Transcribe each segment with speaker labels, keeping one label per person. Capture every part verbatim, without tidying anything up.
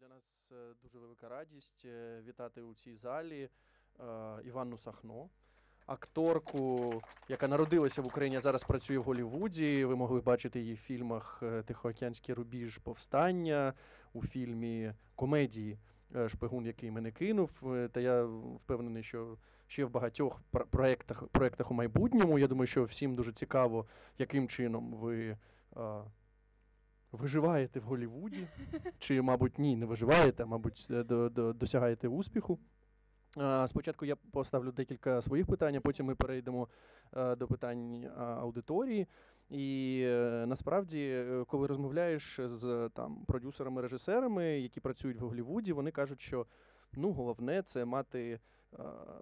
Speaker 1: Для нас дуже велика радість вітати у цій залі Іванну Сахно, акторку, яка народилася в Україні, а зараз працює в Голлівуді. Ви могли бачити її в фільмах «Тихоокеанський рубіж. Повстання», у фільмі комедії «Шпигун, який мене кинув». Та я впевнений, що ще в багатьох проєктах, проєктах у майбутньому. Я думаю, що всім дуже цікаво, яким чином ви а, виживаєте в Голлівуді. Чи, мабуть, ні, не виживаєте, а, мабуть, до, до, досягаєте успіху. А, спочатку я поставлю декілька своїх питань, а потім ми перейдемо а, до питань а, аудиторії. І е, насправді, коли розмовляєш з там продюсерами, режисерами, які працюють в Голлівуді, вони кажуть, що ну, головне це мати е,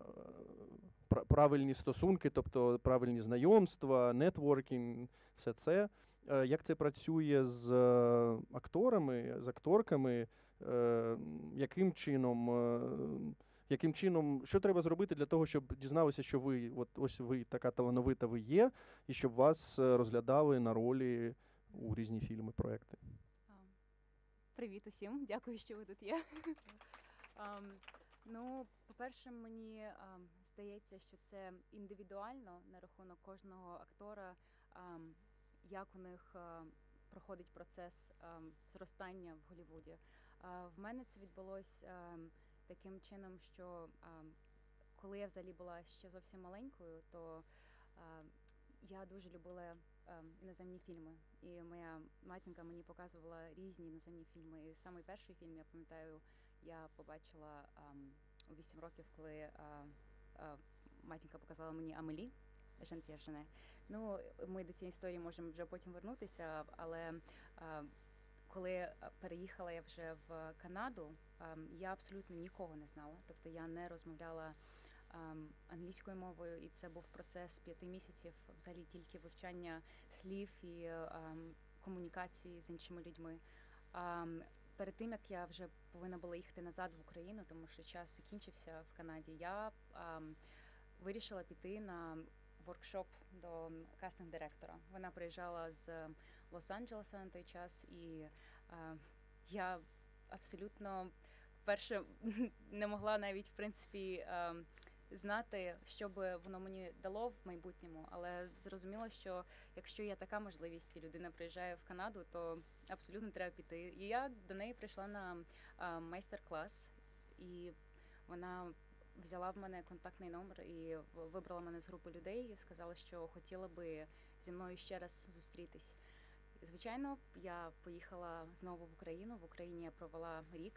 Speaker 1: правильні стосунки, тобто правильні знайомства, нетворкінг, все це. Е, як це працює з акторами, з акторками, е, яким чином, е, яким чином, що треба зробити для того, щоб дізналися, що ви, от ось ви така талановита ви є, і щоб вас розглядали на ролі у різні фільми, проекти?
Speaker 2: Привіт усім, дякую, що ви тут є. um, ну, по-перше, мені um, здається, що це індивідуально на рахунок кожного актора, um, як у них uh, проходить процес um, зростання в Голлівуді. Uh, в мене це відбулось uh, таким чином, що uh, коли я взагалі була ще зовсім маленькою, то uh, я дуже любила uh, іноземні фільми. І моя матінка мені показувала різні іноземні фільми. І самий перший фільм, я пам'ятаю, я побачила um, у вісім років, коли uh, uh, матінка показала мені Амелі, Жан-П'єр Жене. Ну, ми до цієї історії можемо вже потім вернутися, але uh, коли переїхала я вже в Канаду, я абсолютно нікого не знала. Тобто я не розмовляла англійською мовою, і це був процес п'яти місяців, взагалі тільки вивчання слів і комунікації з іншими людьми. Перед тим, як я вже повинна була їхати назад в Україну, тому що час закінчився в Канаді, я вирішила піти на воркшоп до кастинг-директора. Вона приїжджала з Лос-Анджелеса на той час, і е, я абсолютно вперше не могла навіть, в принципі, е, знати, що би воно мені дало в майбутньому, але зрозуміла, що якщо є така можливість, і людина приїжджає в Канаду, то абсолютно треба піти. І я до неї прийшла на е, майстер-клас, і вона взяла в мене контактний номер і вибрала мене з групи людей і сказала, що хотіла би зі мною ще раз зустрітись. Звичайно, я поїхала знову в Україну. В Україні я провела рік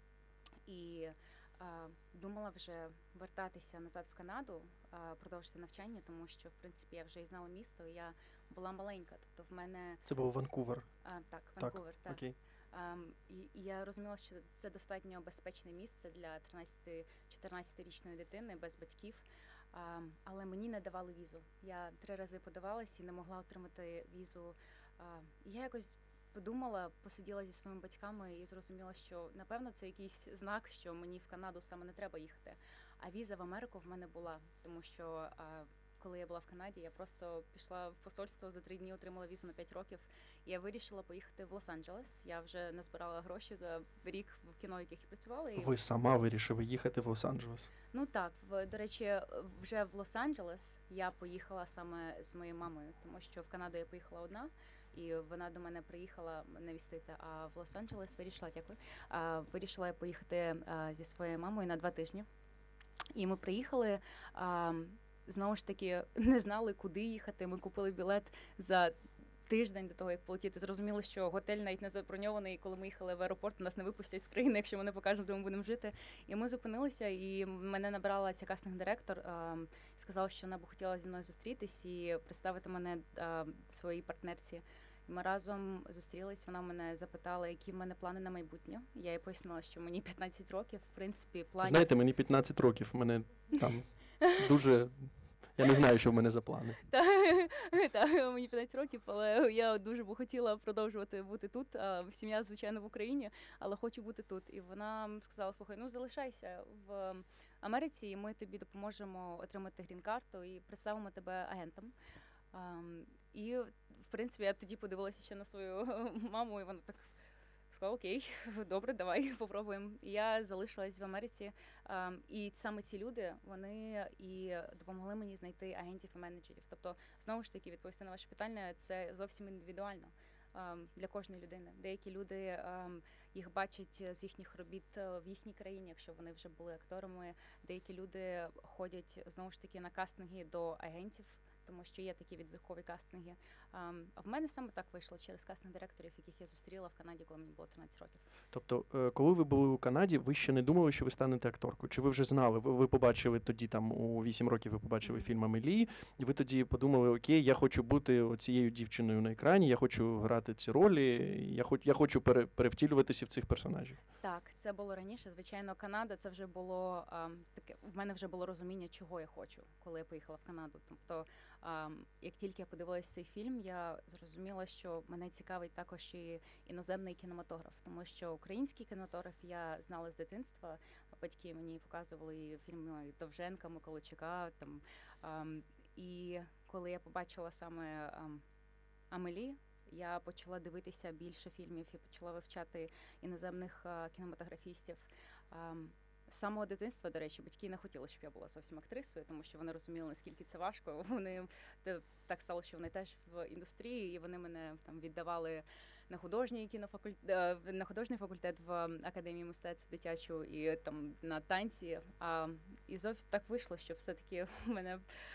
Speaker 2: і а, думала вже вертатися назад в Канаду, а, продовжити навчання, тому що, в принципі, я вже і знала місто, і я була маленька. Тобто в мене... Це був Ванкувер? А, так, Ванкувер, так. так. Окей. Um, і, і я розуміла, що це достатньо безпечне місце для тринадцяти-чотирнадцятирічної дитини без батьків, um, але мені не давали візу. Я три рази подавалась і не могла отримати візу. Uh, я якось подумала, посиділа зі своїми батьками і зрозуміла, що, напевно, це якийсь знак, що мені в Канаду саме не треба їхати. А віза в Америку в мене була, тому що uh, коли я була в Канаді, я просто пішла в посольство, за три дні отримала візу на п'ять років. І я вирішила поїхати в Лос-Анджелес. Я вже назбирала гроші за рік в кіно, яких я працювала. І... Ви сама вирішили їхати в Лос-Анджелес? Ну так, в, до речі, вже в Лос-Анджелес я поїхала саме з моєю мамою, тому що в Канаду я поїхала одна, і вона до мене приїхала навістити, а в Лос-Анджелес вирішила, дякую, а, вирішила я поїхати а, зі своєю мамою на два тижні. І ми приїхали... А, знову ж таки, не знали, куди їхати. Ми купили білет за тиждень до того, як полетіти. Зрозуміли, що готель навіть не заброньований, і коли ми їхали в аеропорт, нас не випустять з країни, якщо ми не покажемо, де ми будемо жити. І ми зупинилися, і мене набрала ця кастинг-директор, е, сказала, що вона б хотіла зі мною зустрітись і представити мене е, своїй партнерці. Ми разом зустрілись, вона мене запитала, які в мене плани на майбутнє. Я їй пояснила, що мені п'ятнадцять років, в принципі, планів... Знаєте, мені п'ятнадцять років, мене там дуже... Я не знаю, що в мене за плани. Так, мені п'ятнадцять років, але я дуже б хотіла продовжувати бути тут. Сім'я, звичайно, в Україні, але хочу бути тут. І вона сказала, слухай, ну залишайся в Америці, і ми тобі допоможемо отримати грін-карту і представимо тебе агентом. Um, і, в принципі, я тоді подивилася ще на свою маму, і вона так сказала, окей, добре, давай попробуємо. І я залишилась в Америці, ем, і саме ці люди, вони і допомогли мені знайти агентів і менеджерів. Тобто, знову ж таки, відповісти на ваше питання, це зовсім індивідуально ем, для кожної людини. Деякі люди ем, їх бачать з їхніх робіт в їхній країні, якщо вони вже були акторами. Деякі люди ходять, знову ж таки, на кастинги до агентів, тому що є такі відбіркові кастинги. Um, а в мене саме так вийшло через кастинг-директорів, яких я зустріла в Канаді, коли мені було тринадцять років.
Speaker 1: Тобто, коли ви були у Канаді, ви ще не думали, що ви станете акторкою? Чи ви вже знали? Ви, ви побачили тоді, там, у вісім років ви побачили mm-hmm. фільм «Амелі», і ви тоді подумали, окей, я хочу бути цією дівчиною на екрані, я хочу грати ці ролі, я, хоч, я хочу пере, перевтілюватися в цих персонажів.
Speaker 2: Так, це було раніше. Звичайно, Канада, це вже було, um, таке, в мене вже було розуміння, чого я хочу, коли я поїхала в Канаду. Тобто, um, як тільки я подивилася цей фільм, я зрозуміла, що мене цікавить також і іноземний кінематограф, тому що український кінематограф я знала з дитинства. Батьки мені показували фільми Довженка, Миколайчука, там, um, і коли я побачила саме um, «Амелі», я почала дивитися більше фільмів і почала вивчати іноземних uh, кінематографістів. Um, З самого дитинства, до речі, батьки не хотіли, щоб я була зовсім актрисою, тому що вони розуміли, наскільки це важко. Вони так стало, що вони теж в індустрії, і вони мене там віддавали на художній кінофакультет, на художній факультет в Академії мистецтв дитячу і там на танці. А і зовсім так вийшло, що все-таки мене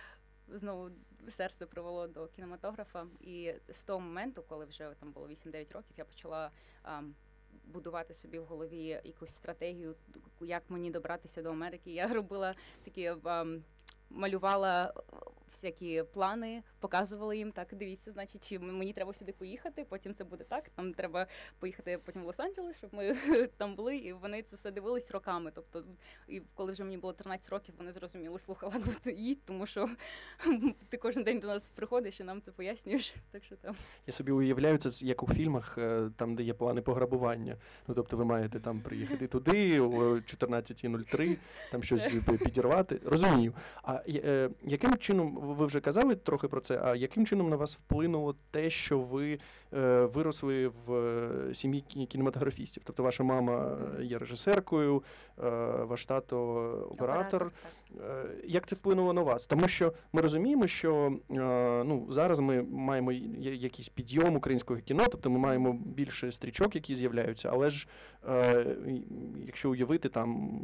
Speaker 2: знову серце привело до кінематографа. І з того моменту, коли вже там було вісім-дев'ять років, я почала будувати собі в голові якусь стратегію, як мені добратися до Америки. Я робила такі, um, малювала всякі плани, показувала їм, так, дивіться, значить, мені треба сюди поїхати, потім це буде так, там треба поїхати потім в Лос-Анджелес, щоб ми там були, і вони це все дивились роками. Тобто, і коли вже мені було тринадцять років, вони зрозуміли, слухай, ладно, ти їдь, тому що ти кожен день до нас приходиш і нам це пояснюєш. Так що там. Я
Speaker 1: собі уявляю, це як у фільмах, там, де є плани пограбування. Ну, тобто ви маєте там приїхати туди о чотирнадцята нуль три, там щось підірвати. Розумію. А е, яким чином, ви вже казали трохи про це, а яким чином на вас вплинуло те, що ви е, виросли в сім'ї кінематографістів? Тобто ваша мама є режисеркою, е, ваш тато оператор. Е, як це вплинуло на вас? Тому що ми розуміємо, що е, ну, зараз ми маємо якийсь підйом українського кіно, тобто ми маємо більше стрічок, які з'являються, але ж е, якщо уявити, там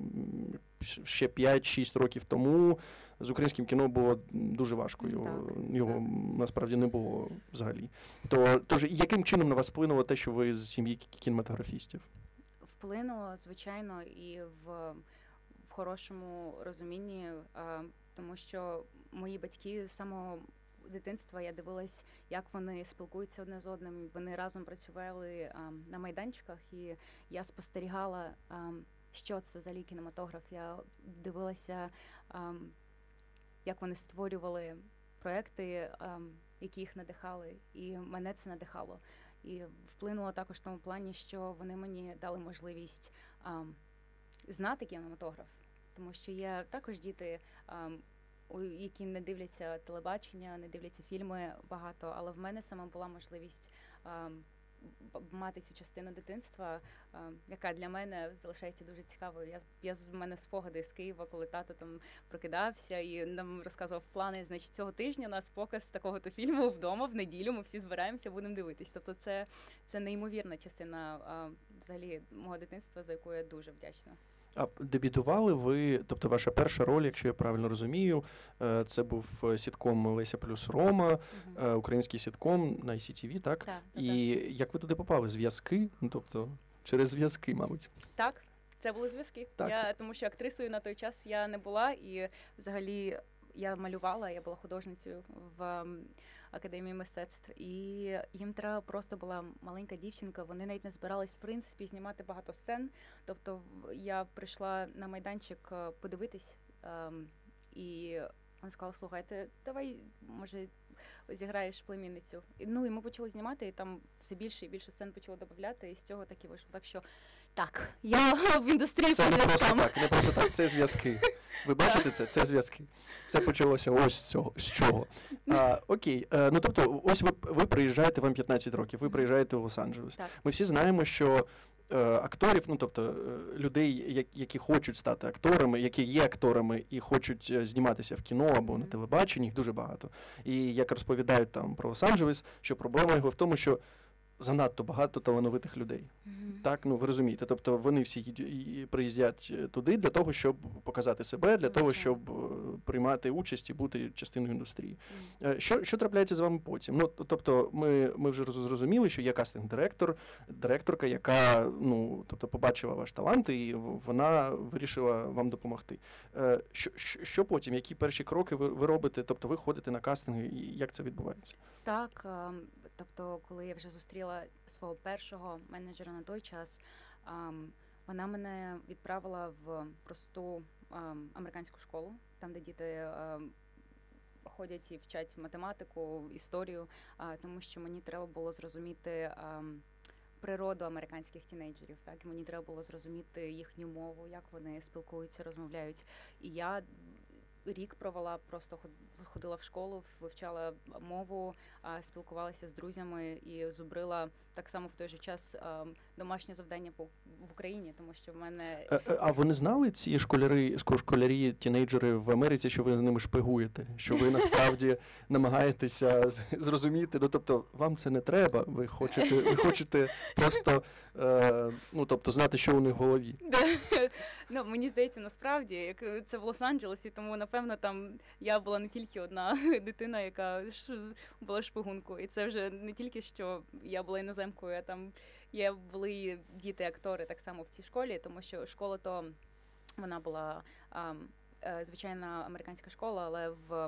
Speaker 1: ще п'ять-шість років тому з українським кіно було дуже важко, його, так, його так. насправді не було взагалі. То, тож, яким чином на вас вплинуло те, що ви з сім'ї кінематографістів?
Speaker 2: Вплинуло, звичайно, і в, в хорошому розумінні, а, тому що мої батьки з самого дитинства, я дивилась, як вони спілкуються одне з одним, вони разом працювали а, на майданчиках, і я спостерігала, а, що це взагалі кінематограф. Я дивилася, а, як вони створювали проекти, які їх надихали, і мене це надихало. І вплинуло також в тому плані, що вони мені дали можливість знати кінематограф, тому що є також діти, які не дивляться телебачення, не дивляться фільми багато, але в мене саме була можливість мати цю частину дитинства, яка для мене залишається дуже цікавою. Я, я з мене спогади з Києва, коли тато там прокидався і нам розказував плани, значить, цього тижня у нас показ такого-то фільму вдома, в неділю, ми всі збираємося, будемо дивитись. Тобто це, це неймовірна частина взагалі мого дитинства, за яку я дуже вдячна.
Speaker 1: А дебютували ви, тобто ваша перша роль, якщо я правильно розумію, це був сітком «Леся плюс Рома», угу. Український сітком на ай сі ті ві, так?
Speaker 2: Так,
Speaker 1: і
Speaker 2: так.
Speaker 1: Як ви туди попали? Зв'язки? Ну, тобто через зв'язки, мабуть.
Speaker 2: Так, це були зв'язки.
Speaker 1: Так.
Speaker 2: Я, тому що актрисою на той час я не була, і взагалі я малювала, я була художницею в Академії мистецтв, і їм треба просто була маленька дівчинка, вони навіть не збирались, в принципі, знімати багато сцен. Тобто я прийшла на майданчик подивитись, ем, і вона сказала, слухайте, давай, може, зіграєш племінницю. І, ну, і ми почали знімати, і там все більше і більше сцен почали додавати, і з цього так і вийшло. Так що, так, я в індустрії по зв'язкам.
Speaker 1: Це не просто так, не просто так, це зв'язки. Ви бачите це? Це зв'язки. Все почалося ось з цього, з чого. А, окей, а, ну тобто, ось ви, ви приїжджаєте, вам п'ятнадцять років, ви приїжджаєте у Лос-Анджелес.
Speaker 2: Так.
Speaker 1: Ми всі знаємо, що акторів, ну тобто людей, які хочуть стати акторами, які є акторами і хочуть зніматися в кіно або на телебаченні, їх дуже багато. І як розповідають там про Лос-Анджелес, що проблема його в тому, що занадто багато талановитих людей. Mm-hmm. Так, ну ви розумієте, тобто вони всі приїздять туди для того, щоб показати себе, для mm-hmm. того, щоб приймати участь і бути частиною індустрії. Mm-hmm. Що, що трапляється з вами потім? Ну, тобто ми, ми вже зрозуміли, що є кастинг-директор, директорка, яка, ну, тобто побачила ваш талант і вона вирішила вам допомогти. Що, що потім? Які перші кроки ви, ви робите? Тобто ви ходите на кастинги і як це відбувається?
Speaker 2: Так, тобто, коли я вже зустріла свого першого менеджера на той час, вона мене відправила в просту американську школу, там, де діти ходять і вчать математику, історію, тому що мені треба було зрозуміти природу американських тінейджерів, так, і мені треба було зрозуміти їхню мову, як вони спілкуються, розмовляють. І я рік провела, просто ходила в школу, вивчала мову, спілкувалася з друзями і зубрила так само в той же час домашнє завдання в Україні, тому що в мене...
Speaker 1: А вони знали, ці школяри, школярі, тінейджери в Америці, що ви з ними шпигуєте? Що ви насправді намагаєтеся зрозуміти? Ну, тобто, вам це не треба, ви хочете, ви хочете просто, е, ну, тобто, знати, що у них в голові.
Speaker 2: Ну, мені здається, насправді, як це в Лос-Анджелесі, тому, напевно, там я була не тільки одна дитина, яка була шпигункою. І це вже не тільки, що я була іноземкою, а там є були діти-актори так само в цій школі, тому що школа то, вона була а, звичайна американська школа, але в,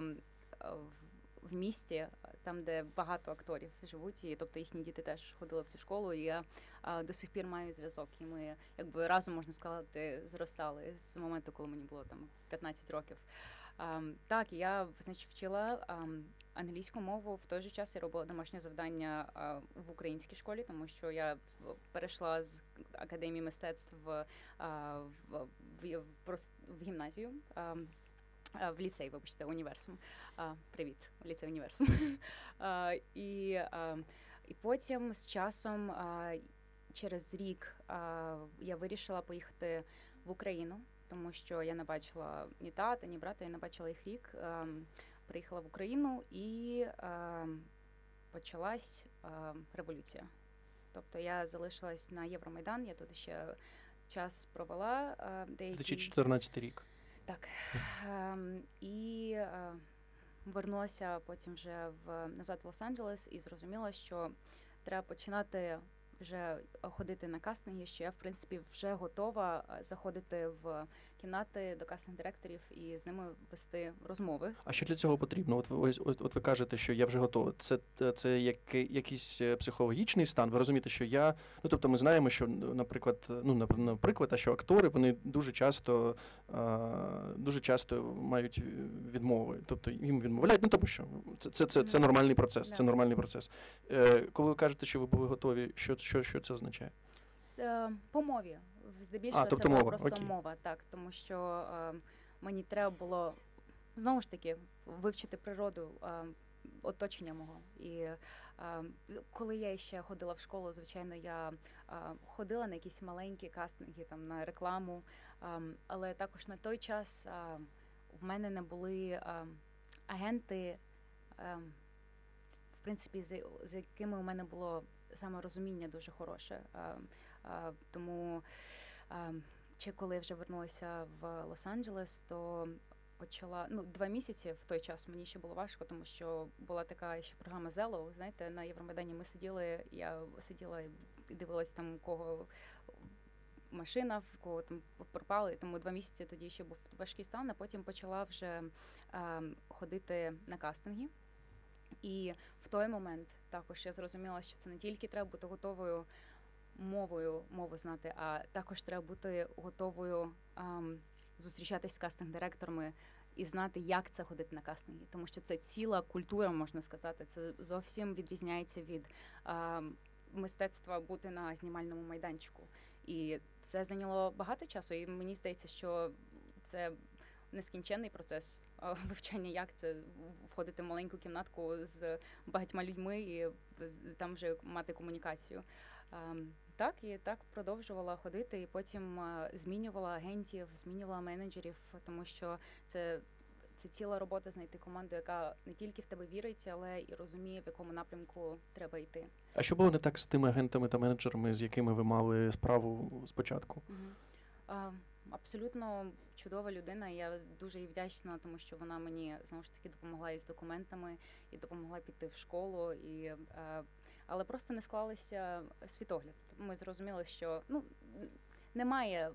Speaker 2: в місті, там, де багато акторів живуть, і тобто їхні діти теж ходили в цю школу, і я а, до сих пір маю зв'язок, і ми якби разом, можна сказати, зростали з моменту, коли мені було там п'ятнадцять років. А, так, я, значить, вчила а, англійську мову, в той же час я робила домашнє завдання а, в українській школі, тому що я перейшла з академії мистецтв в, а, в, в, в, в гімназію. А, в ліцей, вибачте, універсум. А, привіт, ліцей універсум. а, і, а, і потім з часом, а, через рік, а, я вирішила поїхати в Україну, тому що я не бачила ні тата, ні брата, я не бачила їх рік. А, приїхала в Україну і а, почалась а, революція. Тобто я залишилась на Євромайдан, я тут ще час провела. А,
Speaker 1: дві тисячі чотирнадцятий рік.
Speaker 2: Так. Ем, і е, вернулася потім вже в, назад в Лос-Анджелес і зрозуміла, що треба починати вже ходити на кастинги, що я, в принципі, вже готова заходити в кімнати до кастинг-директорів і з ними вести розмови.
Speaker 1: А що для цього потрібно? От ви, от, от ви кажете, що я вже готова. Це, це як, якийсь психологічний стан? Ви розумієте, що я... Ну, тобто ми знаємо, що, наприклад, ну, наприклад, а що актори, вони дуже часто, дуже часто мають відмови. Тобто їм відмовляють, ну, тому що це, це, це, це нормальний процес, це нормальний процес. Коли ви кажете, що ви були готові, що, що, що це означає?
Speaker 2: По мові. Здебільшого
Speaker 1: а, тобто
Speaker 2: це була
Speaker 1: мова.
Speaker 2: просто
Speaker 1: Окей.
Speaker 2: мова, так, тому що е, мені треба було, знову ж таки, вивчити природу е, оточення мого. І е, коли я ще ходила в школу, звичайно, я е, ходила на якісь маленькі кастинги, там, на рекламу, е, але також на той час е, в мене не були е, агенти, е, в принципі, з, з якими у мене було саморозуміння дуже хороше. Е, е, тому Чи коли я вже вернулася в Лос-Анджелес, то почала, ну, два місяці в той час мені ще було важко, тому що була така ще програма Зело, знаєте, на Євромайдані ми сиділи, я сиділа і дивилась там, у кого машина, в кого там пропали, тому два місяці тоді ще був важкий стан, а потім почала вже е, ходити на кастинги. І в той момент також я зрозуміла, що це не тільки треба бути готовою мовою, мову знати, а також треба бути готовою ем, зустрічатись з кастинг-директорами і знати, як це ходити на кастинги. Тому що це ціла культура, можна сказати. Це зовсім відрізняється від ем, мистецтва бути на знімальному майданчику. І це зайняло багато часу, і мені здається, що це нескінченний процес вивчання, як це входити в маленьку кімнатку з багатьма людьми і там вже мати комунікацію. Так, і так продовжувала ходити, і потім змінювала агентів, змінювала менеджерів, тому що це, це ціла робота знайти команду, яка не тільки в тебе вірить, але і розуміє, в якому напрямку треба йти.
Speaker 1: А що було не так з тими агентами та менеджерами, з якими ви мали справу спочатку?
Speaker 2: Угу. А, абсолютно чудова людина, я дуже їй вдячна, тому що вона мені, знову ж таки, допомогла із документами, і допомогла піти в школу, і... А, але просто не склалися світогляд. Ми зрозуміли, що ну, немає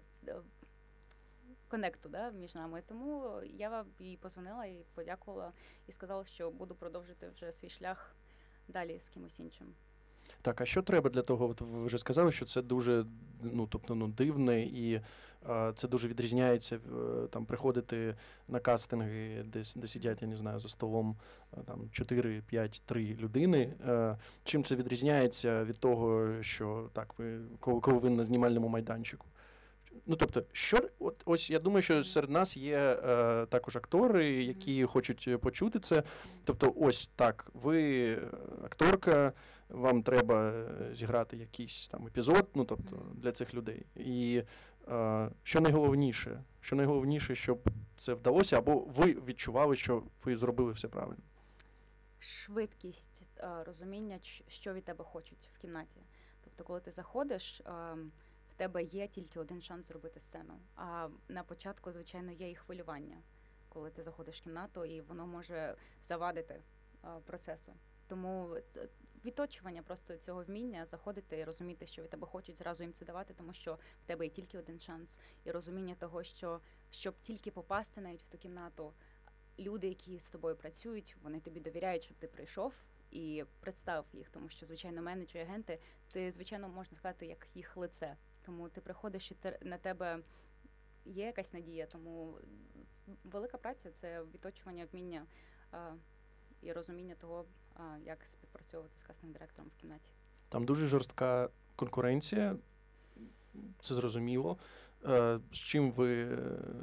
Speaker 2: коннекту, да, між нами. Тому я їй позвонила і подякувала, і сказала, що буду продовжити вже свій шлях далі з кимось іншим.
Speaker 1: Так, а що треба для того? От ви вже сказали, що це дуже, ну, тобто, ну, дивне, і а, це дуже відрізняється, там, приходити на кастинги, де, де сидять, я не знаю, за столом там чотири, п'ять, три людини. А, чим це відрізняється від того, що так, ви, коли, коли ви на знімальному майданчику? Ну, тобто, що, от, ось я думаю, що серед нас є е, також актори, які хочуть почути це. Тобто, ось так, ви акторка, вам треба зіграти якийсь там епізод, ну, тобто, для цих людей. І е, що найголовніше? Що найголовніше, щоб це вдалося, або ви відчували, що ви зробили все правильно?
Speaker 2: Швидкість, е, розуміння, що від тебе хочуть в кімнаті. Тобто, коли ти заходиш, е, в тебе є тільки один шанс зробити сцену. А на початку, звичайно, є і хвилювання, коли ти заходиш в кімнату, і воно може завадити е, процесу. Тому відточування просто цього вміння, заходити і розуміти, що від тебе хочуть, зразу їм це давати, тому що в тебе є тільки один шанс. І розуміння того, що щоб тільки попасти навіть в ту кімнату, люди, які з тобою працюють, вони тобі довіряють, щоб ти прийшов і представив їх, тому що, звичайно, менеджери, агенти, ти, звичайно, можна сказати, як їх лице. Тому ти приходиш, і на тебе є якась надія, тому велика праця – це відточування вміння а, і розуміння того, а, як співпрацьовувати з кастинг-директором в кімнаті.
Speaker 1: Там дуже жорстка конкуренція, це зрозуміло. Е, з чим ви...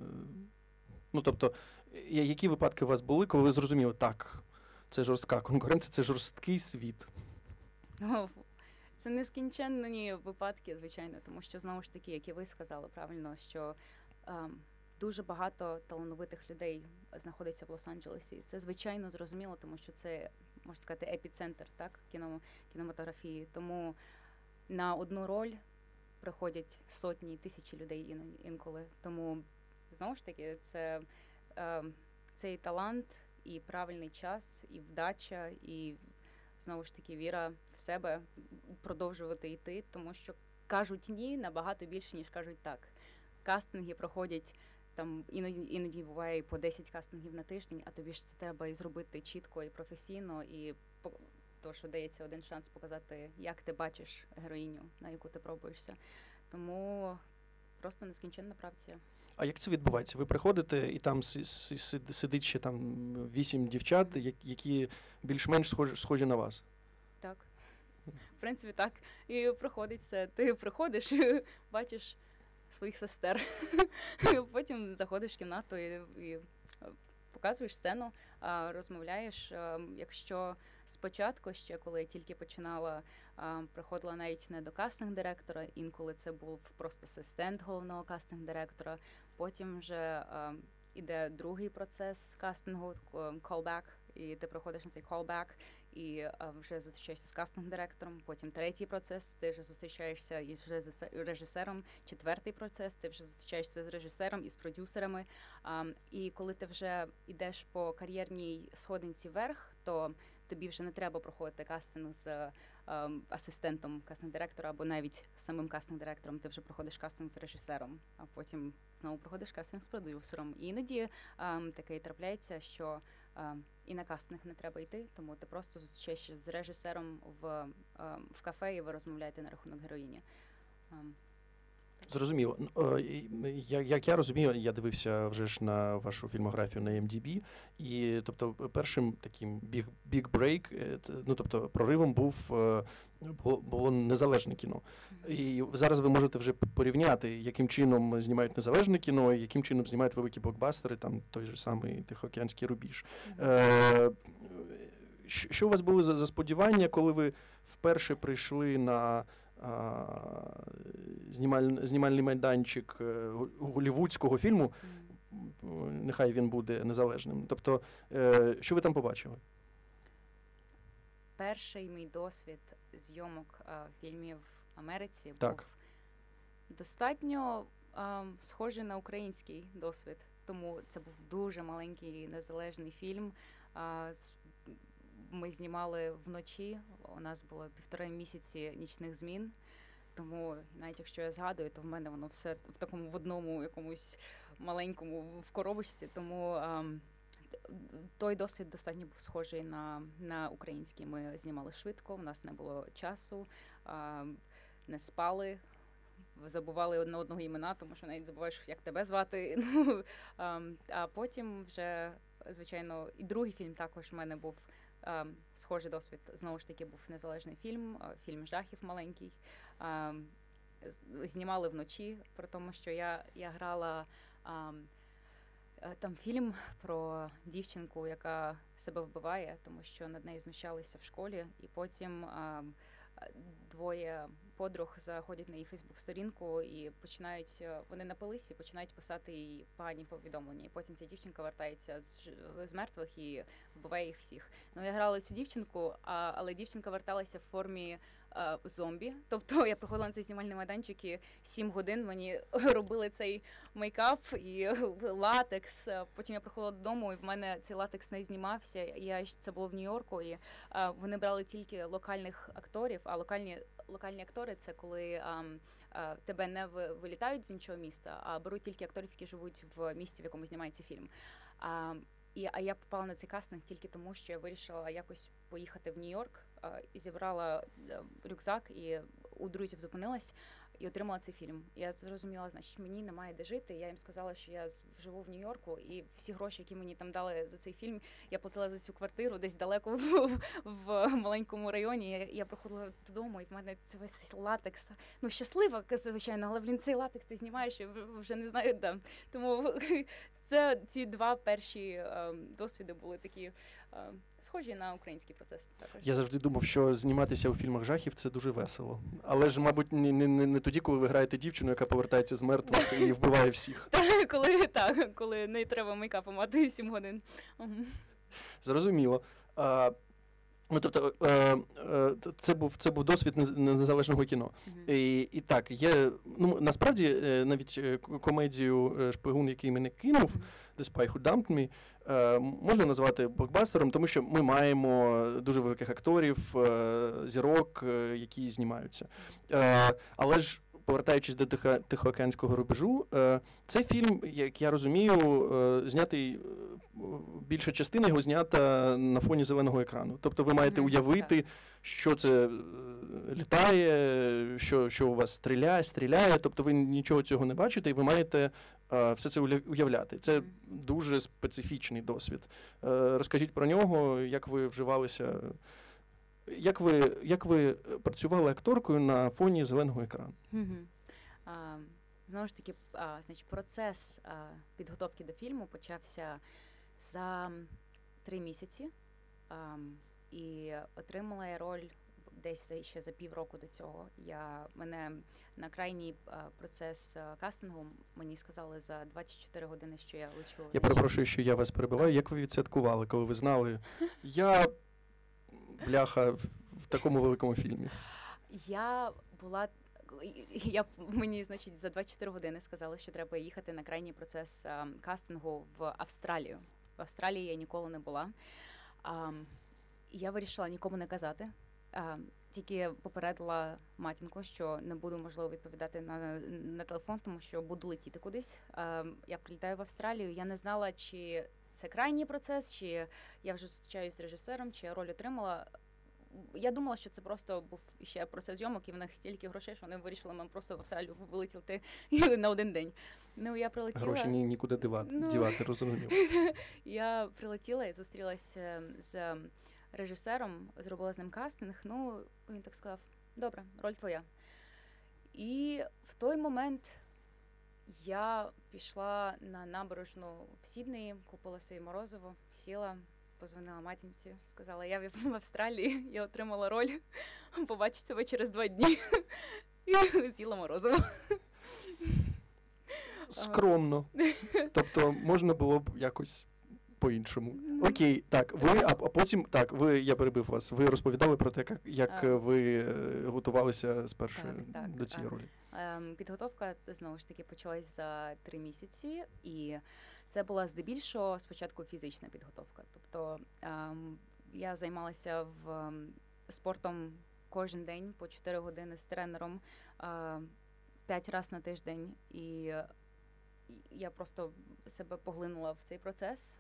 Speaker 1: Ну, тобто, які випадки у вас були, коли ви зрозуміли, так, це жорстка конкуренція, це жорсткий світ?
Speaker 2: Це нескінченні випадки, звичайно, тому що, знову ж таки, як і ви сказали правильно, що е, дуже багато талановитих людей знаходиться в Лос-Анджелесі. Це, звичайно, зрозуміло, тому що це, можна сказати, епіцентр, так, кіно, кінематографії. Тому на одну роль приходять сотні, тисячі людей інколи. Тому, знову ж таки, це, е, це і талант, і правильний час, і вдача, і знову ж таки, віра в себе, продовжувати йти, тому що кажуть ні набагато більше, ніж кажуть так. Кастинги проходять, там іноді, іноді буває по десять кастингів на тиждень, а тобі ж це треба і зробити чітко і професійно, і то, що дається один шанс показати, як ти бачиш героїню, на яку ти пробуєшся. Тому просто нескінченна праця.
Speaker 1: А як це відбувається? Ви приходите, і там сидить ще там вісім дівчат, які більш-менш схожі, схожі на вас?
Speaker 2: Так. В принципі, так. І проходить це. Ти приходиш і бачиш своїх сестер. Потім заходиш в кімнату і, і показуєш сцену, розмовляєш. Якщо спочатку, ще коли я тільки починала, приходила навіть не до кастинг-директора, інколи це був просто асистент головного кастинг-директора. Потім вже іде другий процес кастингу, callback, і ти приходиш на цей callback і вже зустрічаєшся з кастинг-директором. Потім третій процес, ти вже зустрічаєшся із режисером. Четвертий процес, ти вже зустрічаєшся з режисером і з продюсерами. І коли ти вже йдеш по кар'єрній сходинці вверх, то тобі вже не треба проходити кастинг з асистентом кастинг-директора або навіть самим кастинг-директором, ти вже проходиш кастинг з режисером, а потім знову проходиш кастинг з продюсером. І іноді ем, таке трапляється, що ем, і на кастинг не треба йти, тому ти просто зустрічаєшся з режисером в, ем, в кафе і ви розмовляєте на рахунок героїні. Ем,
Speaker 1: Зрозуміло. Як я розумію, я дивився вже ж на вашу фільмографію на ай ем ді бі, і тобто першим таким big, big break, ну тобто проривом був було, було незалежне кіно. І зараз ви можете вже порівняти, яким чином знімають незалежне кіно, і яким чином знімають великі блокбастери, там той же самий Тихоокеанський рубіж. Е, що у вас були за, за сподівання, коли ви вперше прийшли на знімаль, знімальний майданчик голлівудського фільму, нехай він буде незалежним. Тобто, що ви там побачили?
Speaker 2: Перший мій досвід зйомок а, фільмів в Америці
Speaker 1: так.
Speaker 2: був достатньо а, схожий на український досвід. Тому це був дуже маленький незалежний фільм. А, ми знімали вночі, у нас було півтора місяці нічних змін. Тому навіть якщо я згадую, то в мене воно все в такому в одному якомусь маленькому в коробочці. Тому а, той досвід достатньо був схожий на, на український. Ми знімали швидко, у нас не було часу, а, не спали, забували одне одного імена, тому що навіть забуваєш, як тебе звати. а, а потім вже, звичайно, і другий фільм також в мене був а, схожий досвід. Знову ж таки, був незалежний фільм, а, фільм жахів маленький. А, знімали вночі, про тому, що я, я грала... А, Там фільм про дівчинку, яка себе вбиває, тому що над нею знущалися в школі, і потім а, двоє подруг заходять на її фейсбук-сторінку і починають, вони напилися і починають писати їй погані повідомлення. І потім ця дівчинка вертається з, з мертвих і вбиває їх всіх. Ну, я грала цю дівчинку, а, але дівчинка верталася в формі а, зомбі. Тобто я приходила на цей знімальний майданчик і сім годин мені робили цей мейкап і латекс. Потім я приходила додому, і в мене цей латекс не знімався. Я, це було в Нью-Йорку, і а, вони брали тільки локальних акторів, а локальні Локальні актори – це коли а, а, тебе не вилітають з іншого міста, а беруть тільки акторів, які живуть в місті, в якому знімається фільм. А, і, а я попала на цей кастинг тільки тому, що я вирішила якось поїхати в Нью-Йорк, а, і зібрала рюкзак, і у друзів зупинилась, і отримала цей фільм. Я зрозуміла, значить, мені немає де жити. Я їм сказала, що я живу в Нью-Йорку, і всі гроші, які мені там дали за цей фільм, я платила за цю квартиру десь далеко в, в маленькому районі. Я, я приходила додому, і в мене це весь латекс. Ну, щаслива, звичайно, але, блін, цей латекс ти знімаєш, і вже не знаю, де. Тому це ці два перші е, досвіди були такі е, схожі на український процес також.
Speaker 1: Я завжди думав, що зніматися у фільмах жахів – це дуже весело. Але ж, мабуть, не, не, не тоді, коли ви граєте дівчину, яка повертається з мертвих і вбиває всіх.
Speaker 2: коли, так, коли не треба мейкапу мати сім годин.
Speaker 1: Зрозуміло. А, ну, тобто, е, е, це, був, це був досвід незалежного кіно. Mm-hmm. І, і так, є, ну, насправді, навіть комедію «Шпигун, який мене кинув», mm-hmm. «The Spy Who Dumped Me», е, можна назвати блокбастером, тому що ми маємо дуже великих акторів, е, зірок, е, які знімаються. Е, але ж, повертаючись до Тихо, Тихоокеанського рубежу, е, цей фільм, як я розумію, е, знятий, більша частина його знята на фоні зеленого екрану. Тобто ви маєте mm-hmm. уявити, так. що це літає, що, що у вас стріляє, стріляє. Тобто ви нічого цього не бачите, і ви маєте е, все це уявляти. Це mm-hmm. дуже специфічний досвід. Е, розкажіть про нього, як ви вживалися, як ви, як ви працювали акторкою на фоні зеленого екрану?
Speaker 2: Mm-hmm. Uh, знову ж таки, uh, значить, процес uh, підготовки до фільму почався за три місяці, um, і отримала я роль десь ще за півроку до цього. Я, мене на крайній uh, процес uh, кастингу мені сказали за двадцять чотири години, що я лечу.
Speaker 1: Я перепрошую, що я вас перебиваю. Як ви відсвяткували, коли ви знали? Я, бляха, в, в такому великому фільмі.
Speaker 2: Я була... Я, мені, значить, за двадцять чотири години сказали, що треба їхати на крайній процес а, кастингу в Австралію. В Австралії я ніколи не була. А, я вирішила нікому не казати. А, тільки попередила матінку, що не буду, можливо, відповідати на, на телефон, тому що буду летіти кудись. А, я прилітаю в Австралію. Я не знала, чи це крайній процес, чи я вже зустрічаюсь з режисером, чи я роль отримала. Я думала, що це просто був ще процес зйомок, і в них стільки грошей, що вони вирішили нам просто в Австралію вилетіти на один день. Ну, я прилетіла...
Speaker 1: Гроші ні, нікуди дивати, ну, дівати, розуміло.
Speaker 2: Я прилетіла і зустрілася з режисером, зробила з ним кастинг. Ну, він так сказав, добре, роль твоя. І в той момент я пішла на набережну в Сіднеї, купила собі морозиво, сіла, позвонила матінці, сказала, я в Австралії, я отримала роль, побачу тебе через два дні. І з'їла морозиво.
Speaker 1: Скромно. Тобто можна було б якось по-іншому. Окей, так, ви, а, а потім, так, ви, я перебив вас, ви розповідали про те, як, як
Speaker 2: а,
Speaker 1: ви готувалися спершу
Speaker 2: так, так,
Speaker 1: до цієї ролі.
Speaker 2: Підготовка, знову ж таки, почалась за три місяці, і це була здебільшого спочатку фізична підготовка. Тобто я займалася в спортом кожен день по чотири години з тренером, п'ять разів на тиждень, і я просто себе поглинула в цей процес.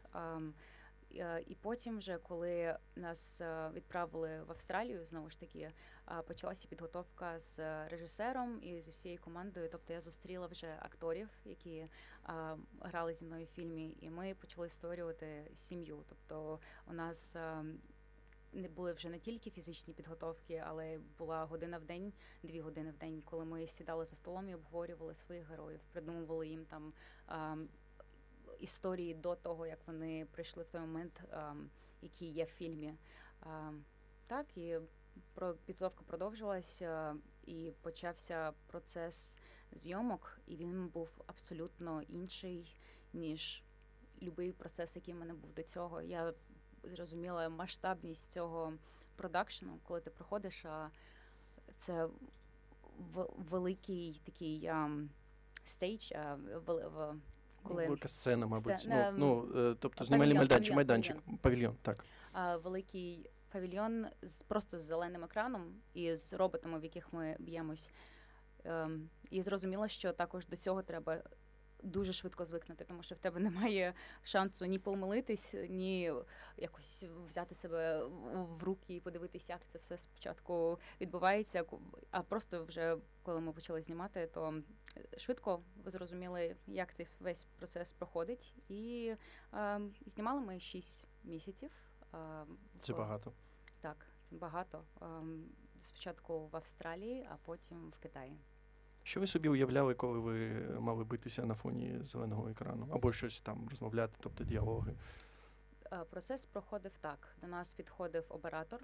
Speaker 2: І потім вже, коли нас відправили в Австралію, знову ж таки, почалася підготовка з режисером і зі всією командою. Тобто я зустріла вже акторів, які грали зі мною в фільмі, і ми почали створювати сім'ю. Тобто у нас не були вже не тільки фізичні підготовки, але була година в день, дві години в день, коли ми сідали за столом і обговорювали своїх героїв, придумували їм там а, історії до того, як вони прийшли в той момент, а, який є в фільмі. А, так, і про підготовка продовжилась, а, і почався процес зйомок, і він був абсолютно інший, ніж будь-який процес, який в мене був до цього. Я зрозуміла масштабність цього продакшену, коли ти проходиш, а це в, великий такий стейдж, коли...
Speaker 1: Велика сцена, мабуть.
Speaker 2: Сцена,
Speaker 1: ну, ну, тобто знімальний майданчик, майданчик, павільйон. павільйон, так.
Speaker 2: А, великий павільйон з, просто з зеленим екраном і з роботами, в яких ми б'ємось. Ем, і зрозуміла, що також до цього треба дуже швидко звикнути, тому що в тебе немає шансу ні помилитись, ні якось взяти себе в руки і подивитися, як це все спочатку відбувається. А просто вже, коли ми почали знімати, то швидко зрозуміли, як цей весь процес проходить. І е, знімали ми шість місяців. Е,
Speaker 1: це
Speaker 2: в,
Speaker 1: багато.
Speaker 2: Так, це багато. Е, спочатку в Австралії, а потім в Китаї.
Speaker 1: Що ви собі уявляли, коли ви мали битися на фоні зеленого екрану? Або щось там розмовляти, тобто діалоги?
Speaker 2: Процес проходив так. До нас підходив оператор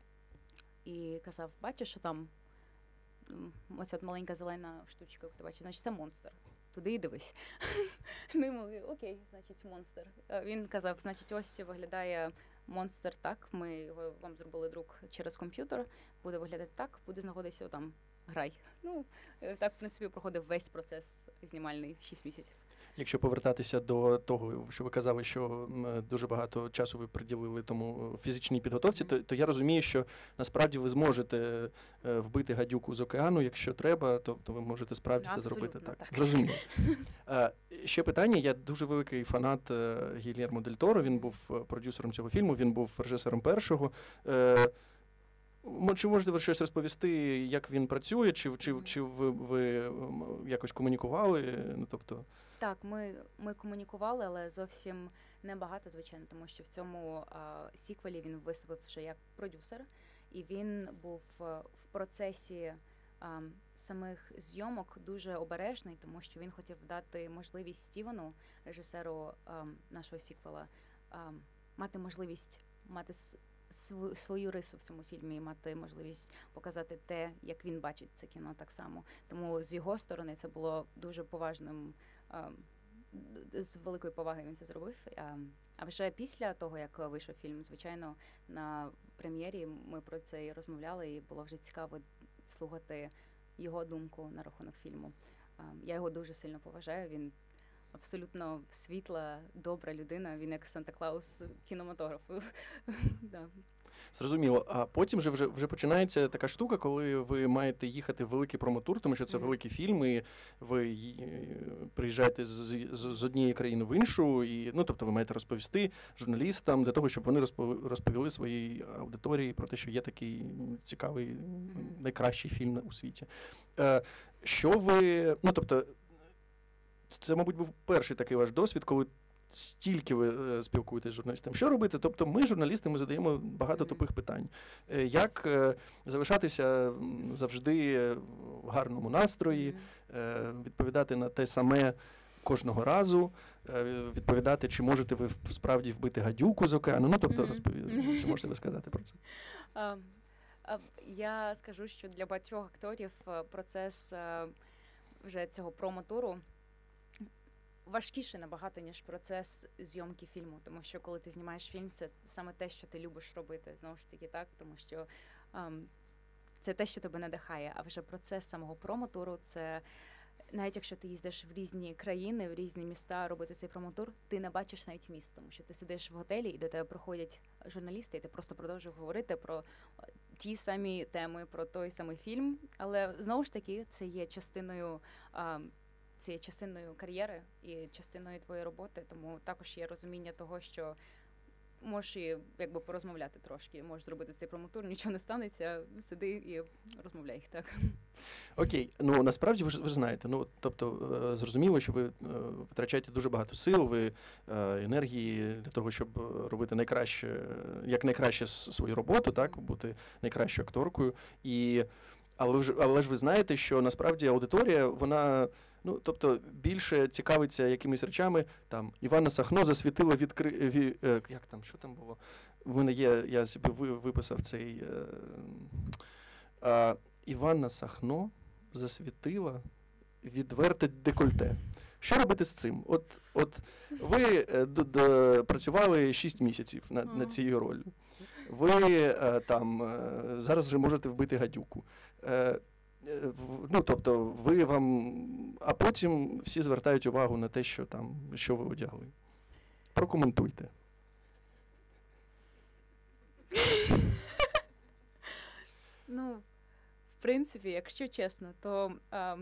Speaker 2: і казав, бачиш, що там оця маленька зелена штучка, яку ти бачиш, значить це монстр. Туди і дивись. Ну, ми, окей, значить монстр. Він казав, значить ось виглядає монстр так, ми його вам зробили друк через комп'ютер, буде виглядати так, буде знаходитися там. Грай. Ну, так, в принципі, проходив весь процес знімальний шість місяців.
Speaker 1: Якщо повертатися до того, що ви казали, що дуже багато часу ви приділили тому фізичній підготовці, mm-hmm. то, то я розумію, що насправді ви зможете вбити гадюку з океану, якщо треба, то, то ви можете справді
Speaker 2: Абсолютно,
Speaker 1: це зробити так.
Speaker 2: так.
Speaker 1: Зрозуміло. Ще питання. Я дуже великий фанат Гільєрмо Дель Торо, він був продюсером цього фільму, він був режисером першого. Чи можете ви щось розповісти, як він працює, чи, чи, mm-hmm. чи ви, ви якось комунікували? Ну, тобто...
Speaker 2: Так, ми, ми комунікували, але зовсім небагато, звичайно, тому що в цьому а, сіквелі він виступив вже як продюсер, і він був в процесі а, самих зйомок дуже обережний, тому що він хотів дати можливість Стівену, режисеру а, нашого сіквела, а, мати можливість мати свою рису в цьому фільмі і мати можливість показати те, як він бачить це кіно так само. Тому з його сторони це було дуже поважним, з великої поваги він це зробив. А вже після того, як вийшов фільм, звичайно, на прем'єрі ми про це і розмовляли, і було вже цікаво слухати його думку на рахунок фільму. Я його дуже сильно поважаю, він абсолютно світла, добра людина, він як Санта-Клаус кінематографу. Да.
Speaker 1: Зрозуміло. А потім же вже, вже починається така штука, коли ви маєте їхати в великий промотур, тому що це mm-hmm. великі фільми, ви приїжджаєте з, з, з однієї країни в іншу, і, ну, тобто ви маєте розповісти журналістам для того, щоб вони розповіли своїй аудиторії про те, що є такий цікавий, mm-hmm. найкращий фільм у світі. Що ви, ну, тобто, це, мабуть, був перший такий ваш досвід, коли стільки ви е, спілкуєтесь з журналістами. Що робити? Тобто ми, журналісти, ми задаємо багато mm-hmm. тупих питань. Е, як е, залишатися завжди в гарному настрої, mm-hmm. е, відповідати на те саме, кожного разу відповідати, чи можете ви справді вбити гадюку з океану. Ну, тобто, розповідати, чи можете ви сказати про це?
Speaker 2: Um, uh, я скажу, що для багатьох акторів процес uh, вже цього промо-туру важкіше набагато, ніж процес зйомки фільму. Тому що коли ти знімаєш фільм, це саме те, що ти любиш робити. Знову ж таки, так? Тому що um, це те, що тебе надихає. А вже процес самого промо-туру – це навіть якщо ти їздиш в різні країни, в різні міста робити цей промотур, ти не бачиш навіть міст, тому що ти сидиш в готелі і до тебе приходять журналісти, і ти просто продовжуєш говорити про ті самі теми, про той самий фільм. Але знову ж таки, це є частиною, це є частиною кар'єри і частиною твоєї роботи, тому також є розуміння того, що можеш і якби порозмовляти трошки, можеш зробити цей промотур, нічого не станеться, сиди і розмовляй їх, так.
Speaker 1: Окей, ну насправді ви ж ви ж знаєте, ну тобто зрозуміло, що ви витрачаєте дуже багато сил, ви енергії для того, щоб робити найкраще, як найкраще свою роботу, так, бути найкращою акторкою. І але ж але ж ви знаєте, що насправді аудиторія, вона ну, тобто більше цікавиться якимись речами, там, Іванна Сахно засвітила відкри... Ві... Як там, що там було? В мене є, я собі виписав цей... А, Іванна Сахно засвітила відверте декольте. Що робити з цим? От, от ви д- д- працювали шість місяців над, mm. над цією ролью. Ви там зараз вже можете вбити гадюку. Ну, тобто, ви вам, а потім всі звертають увагу на те, що там, що ви одягли. Прокоментуйте.
Speaker 2: Ну, в принципі, якщо чесно, то а,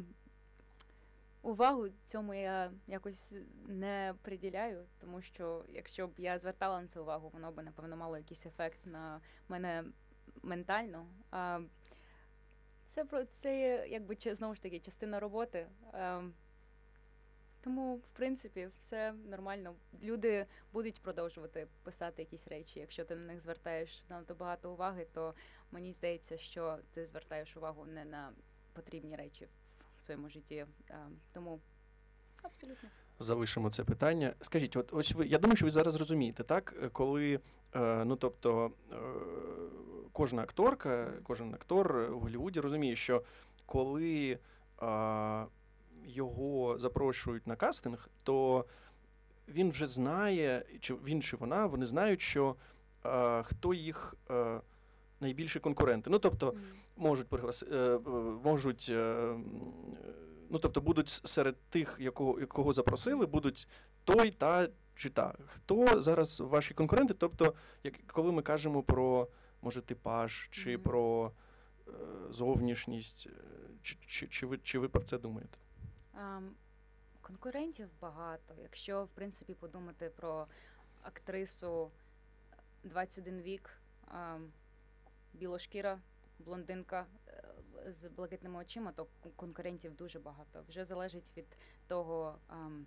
Speaker 2: увагу цьому я якось не приділяю, тому що якщо б я звертала на це увагу, воно б, напевно, мало якийсь ефект на мене ментально. А, Це, це якби, знову ж таки, частина роботи. Ем, тому, в принципі, все нормально. Люди будуть продовжувати писати якісь речі. Якщо ти на них звертаєш надто багато уваги, то мені здається, що ти звертаєш увагу не на потрібні речі в своєму житті. Ем, тому абсолютно.
Speaker 1: Залишимо це питання. Скажіть, от ось ви, я думаю, що ви зараз розумієте, так? Коли, е, ну, тобто, е, кожна акторка, кожен актор у Голлівуді розуміє, що коли е, його запрошують на кастинг, то він вже знає, чи він, чи вона, вони знають, що е, хто їх е, найбільші конкуренти. Ну, тобто, mm. можуть, приглас... е, можуть е, ну, тобто, будуть серед тих, якого, якого запросили, будуть той, та чи та. Хто зараз ваші конкуренти? Тобто, як, коли ми кажемо про, може, типаж, чи mm-hmm. про е, зовнішність, чи, чи, чи, ви, чи ви про це думаєте?
Speaker 2: Um, конкурентів багато. Якщо, в принципі, подумати про актрису двадцять один вік, um, білошкіра, блондинка, з блакитними очима, то конкурентів дуже багато. Вже залежить від того, ам,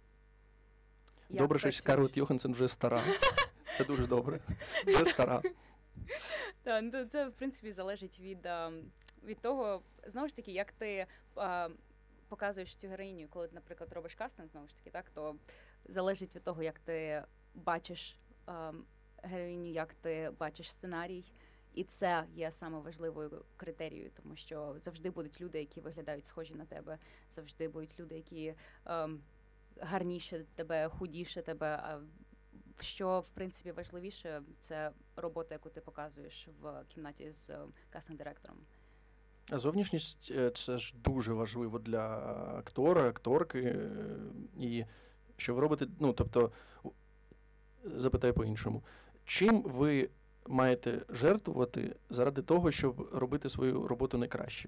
Speaker 2: як
Speaker 1: добре, що Скарлетт Йоханссон вже стара. Це дуже добре. Вже стара.
Speaker 2: Так, ну, це, в принципі, залежить від, від того, знову ж таки, як ти а, показуєш цю героїню, коли ти, наприклад, робиш кастинг, знову ж таки, так, то залежить від того, як ти бачиш а, героїню, як ти бачиш сценарій. І це є саме важливою критерією, тому що завжди будуть люди, які виглядають схожі на тебе, завжди будуть люди, які ем, гарніше тебе, худіше тебе. А що, в принципі, важливіше, це робота, яку ти показуєш в кімнаті з кастинг-директором.
Speaker 1: А зовнішність – це ж дуже важливо для актора, акторки. І що ви робите, ну, тобто, запитаю по-іншому, чим ви маєте жертвувати заради того, щоб робити свою роботу найкраще?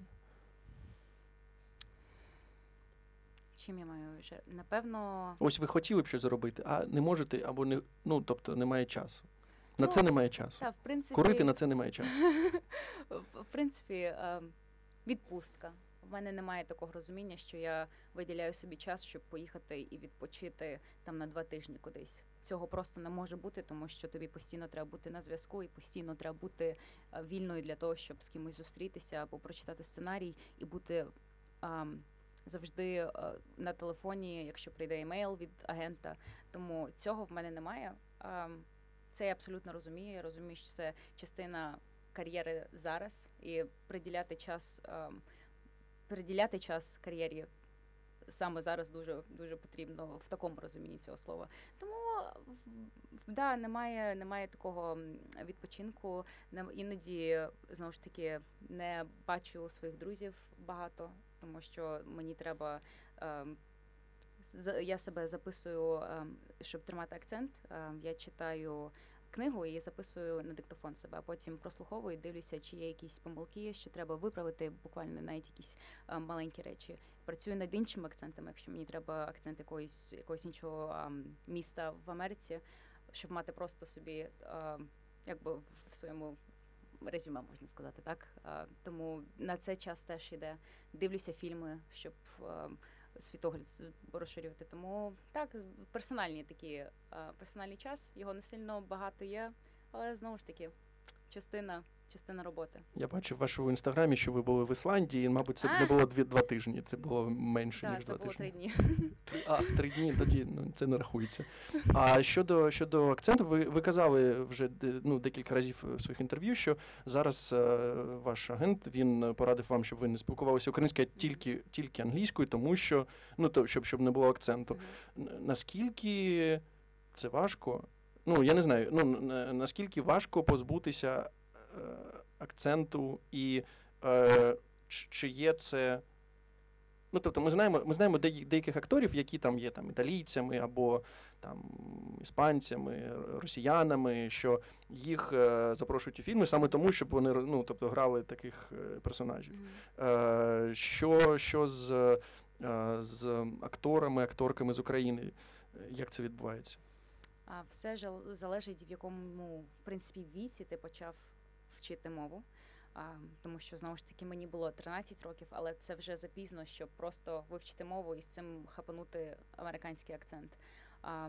Speaker 2: Чим я маю жертвувати? Напевно...
Speaker 1: Ось ви хотіли б щось зробити, а не можете, або не, ну, тобто немає часу. На ну, це немає часу.
Speaker 2: Та, в принципі...
Speaker 1: Курити на це немає часу.
Speaker 2: В принципі, відпустка. В мене немає такого розуміння, що я виділяю собі час, щоб поїхати і відпочити там на два тижні кудись. Цього просто не може бути, тому що тобі постійно треба бути на зв'язку і постійно треба бути вільною для того, щоб з кимось зустрітися або прочитати сценарій і бути а, завжди е, на телефоні, якщо прийде емейл від агента. Тому цього в мене немає. Е, це я абсолютно розумію. Я розумію, що це частина кар'єри зараз, і приділяти час, е, приділяти час кар'єрі саме зараз дуже, дуже потрібно в такому розумінні цього слова. Тому, да, немає, немає такого відпочинку. Іноді, знову ж таки, не бачу своїх друзів багато, тому що мені треба, я себе записую, щоб тримати акцент. Я читаю книгу і записую на диктофон себе, а потім прослуховую, дивлюся, чи є якісь помилки, що треба виправити, буквально навіть якісь а, маленькі речі. Працюю над іншими акцентами, якщо мені треба акцент якогось, якогось іншого а, міста в Америці, щоб мати просто собі, а, якби в своєму резюме, можна сказати, так. А, тому на це час теж йде. Дивлюся фільми, щоб а, світогляд розширювати. Тому так, персональні такі, персональний час, його не сильно багато є, але знову ж таки, частина, частина роботи.
Speaker 1: Я бачив в вашому інстаграмі, що ви були в Ісландії, і, мабуть, це а! не було дві, два тижні, це було менше,
Speaker 2: так,
Speaker 1: ніж два тижні.
Speaker 2: Так, це було три дні.
Speaker 1: А, три дні, тоді ну, це не рахується. А щодо, щодо акценту, ви, ви казали вже ну, декілька разів в своїх інтерв'ю, що зараз е, ваш агент, він порадив вам, щоб ви не спілкувалися українською, а тільки, тільки англійською, тому що, ну, то, щоб, щоб не було акценту. Mm-hmm. Наскільки це важко? Ну, я не знаю, ну, наскільки важко позбутися е, акценту і е, чи є це... Ну, тобто ми знаємо, ми знаємо деяких акторів, які там є там італійцями або там іспанцями, росіянами, що їх е, запрошують у фільми саме тому, щоб вони, ну, тобто, грали таких е, персонажів. Mm-hmm. Е, що, що з, е, з акторами, акторками з України? Як це відбувається?
Speaker 2: А все ж залежить, в якому, в принципі, віці ти почав вчити мову. А, тому що, знову ж таки, мені було тринадцять років, але це вже запізно, щоб просто вивчити мову і з цим хапанути американський акцент. А,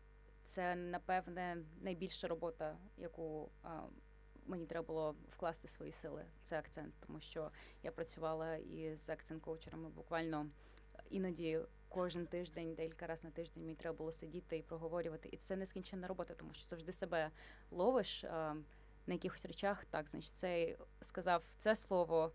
Speaker 2: це, напевне, найбільша робота, яку а, мені треба було вкласти свої сили, це акцент. Тому що я працювала із акцент-коучерами буквально іноді кожен тиждень, декілька разів на тиждень мені треба було сидіти і проговорювати. І це нескінченна робота, тому що завжди себе ловиш а, на якихось речах, так, значить, цей сказав це слово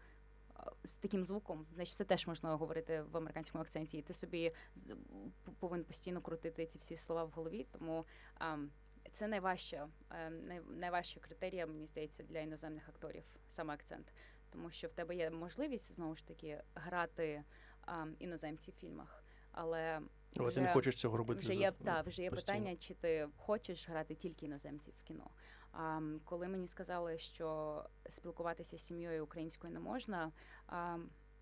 Speaker 2: з таким звуком, значить, це теж можна говорити в американському акценті, і ти собі повинен постійно крутити ці всі слова в голові, тому а, це найважча, най, найважча критерія, мені здається, для іноземних акторів, саме акцент, тому що в тебе є можливість, знову ж таки, грати а, іноземців в фільмах, але
Speaker 1: але ти не хочеш цього робити.
Speaker 2: Вже є, та, вже є питання, чи ти хочеш грати тільки іноземців в кіно. А, коли мені сказали, що спілкуватися з сім'єю українською не можна, а,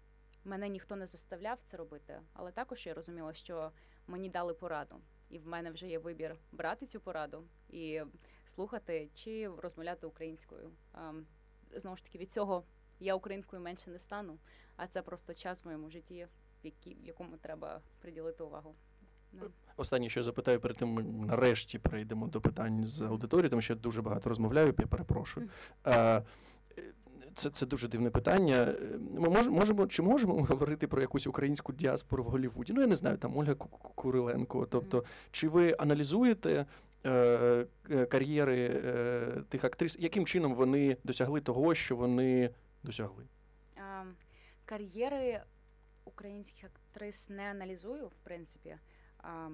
Speaker 2: мене ніхто не заставляв це робити, але також я розуміла, що мені дали пораду. І в мене вже є вибір брати цю пораду і слухати чи розмовляти українською. А, знову ж таки, від цього я українкою менше не стану, а це просто час в моєму житті, в, які, в якому треба приділити увагу. No.
Speaker 1: Останнє, що я запитаю, перед тим ми нарешті перейдемо до питань з аудиторії, тому що я дуже багато розмовляю, я перепрошую. Mm. Це, це дуже дивне питання. Ми мож, можемо, чи можемо ми говорити про якусь українську діаспору в Голлівуді? Ну, я не знаю, там Ольга Куриленко. Тобто, mm. чи ви аналізуєте е, кар'єри е, тих актрис? Яким чином вони досягли того, що вони досягли?
Speaker 2: Um, кар'єри українських актрис не аналізую, в принципі. А,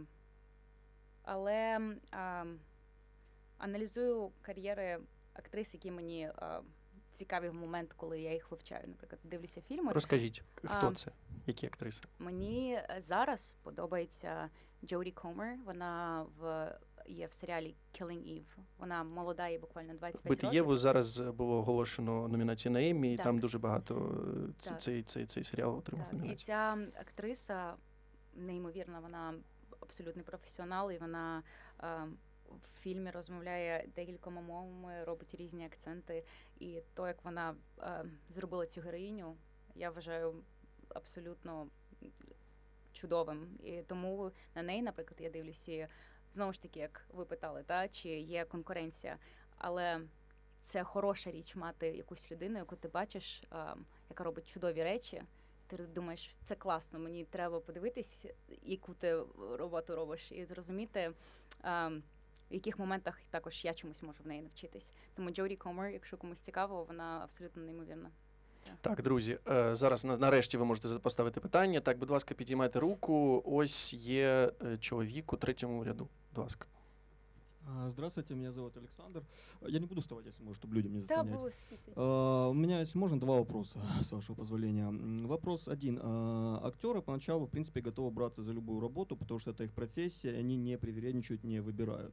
Speaker 2: але а, аналізую кар'єри актрис, які мені а, цікаві в момент, коли я їх вивчаю. Наприклад, дивлюся фільми.
Speaker 1: Розкажіть, хто а, це? Які актриси?
Speaker 2: Мені зараз подобається Джоді Комер. Вона в, є в серіалі Killing Eve. Вона молода, їй буквально двадцять п'ять
Speaker 1: Бити
Speaker 2: років.
Speaker 1: Єву зараз було оголошено номінацію на Еммі, і
Speaker 2: так.
Speaker 1: там дуже багато цей, цей, цей, цей серіал отримав
Speaker 2: так.
Speaker 1: номінацію.
Speaker 2: І ця актриса, неймовірна, вона абсолютний професіонал, і вона е, в фільмі розмовляє декількома мовами, робить різні акценти. І то, як вона е, зробила цю героїню, я вважаю абсолютно чудовим. І тому на неї, наприклад, я дивлюся, знову ж таки, як ви питали, та, чи є конкуренція. Але це хороша річ мати якусь людину, яку ти бачиш, е, яка робить чудові речі. ти думаєш, це класно, мені треба подивитись, яку ти роботу робиш, і зрозуміти, в яких моментах також я чомусь можу в неї навчитись. Тому Джоді Комер, якщо комусь цікаво, вона абсолютно неймовірна.
Speaker 1: Так, друзі, зараз нарешті ви можете поставити питання. Так, будь ласка, підіймайте руку. Ось є чоловік у третьому ряду. Будь ласка.
Speaker 3: Здравствуйте, меня зовут Александр. Я не буду вставать, если можно, чтобы люди не
Speaker 2: Да,
Speaker 3: заслонять. Uh, у меня, если можно, два вопроса, с вашего позволения. Вопрос один. Uh, актеры поначалу, в принципе, готовы браться за любую работу, потому что это их профессия, они не привередничают, не выбирают.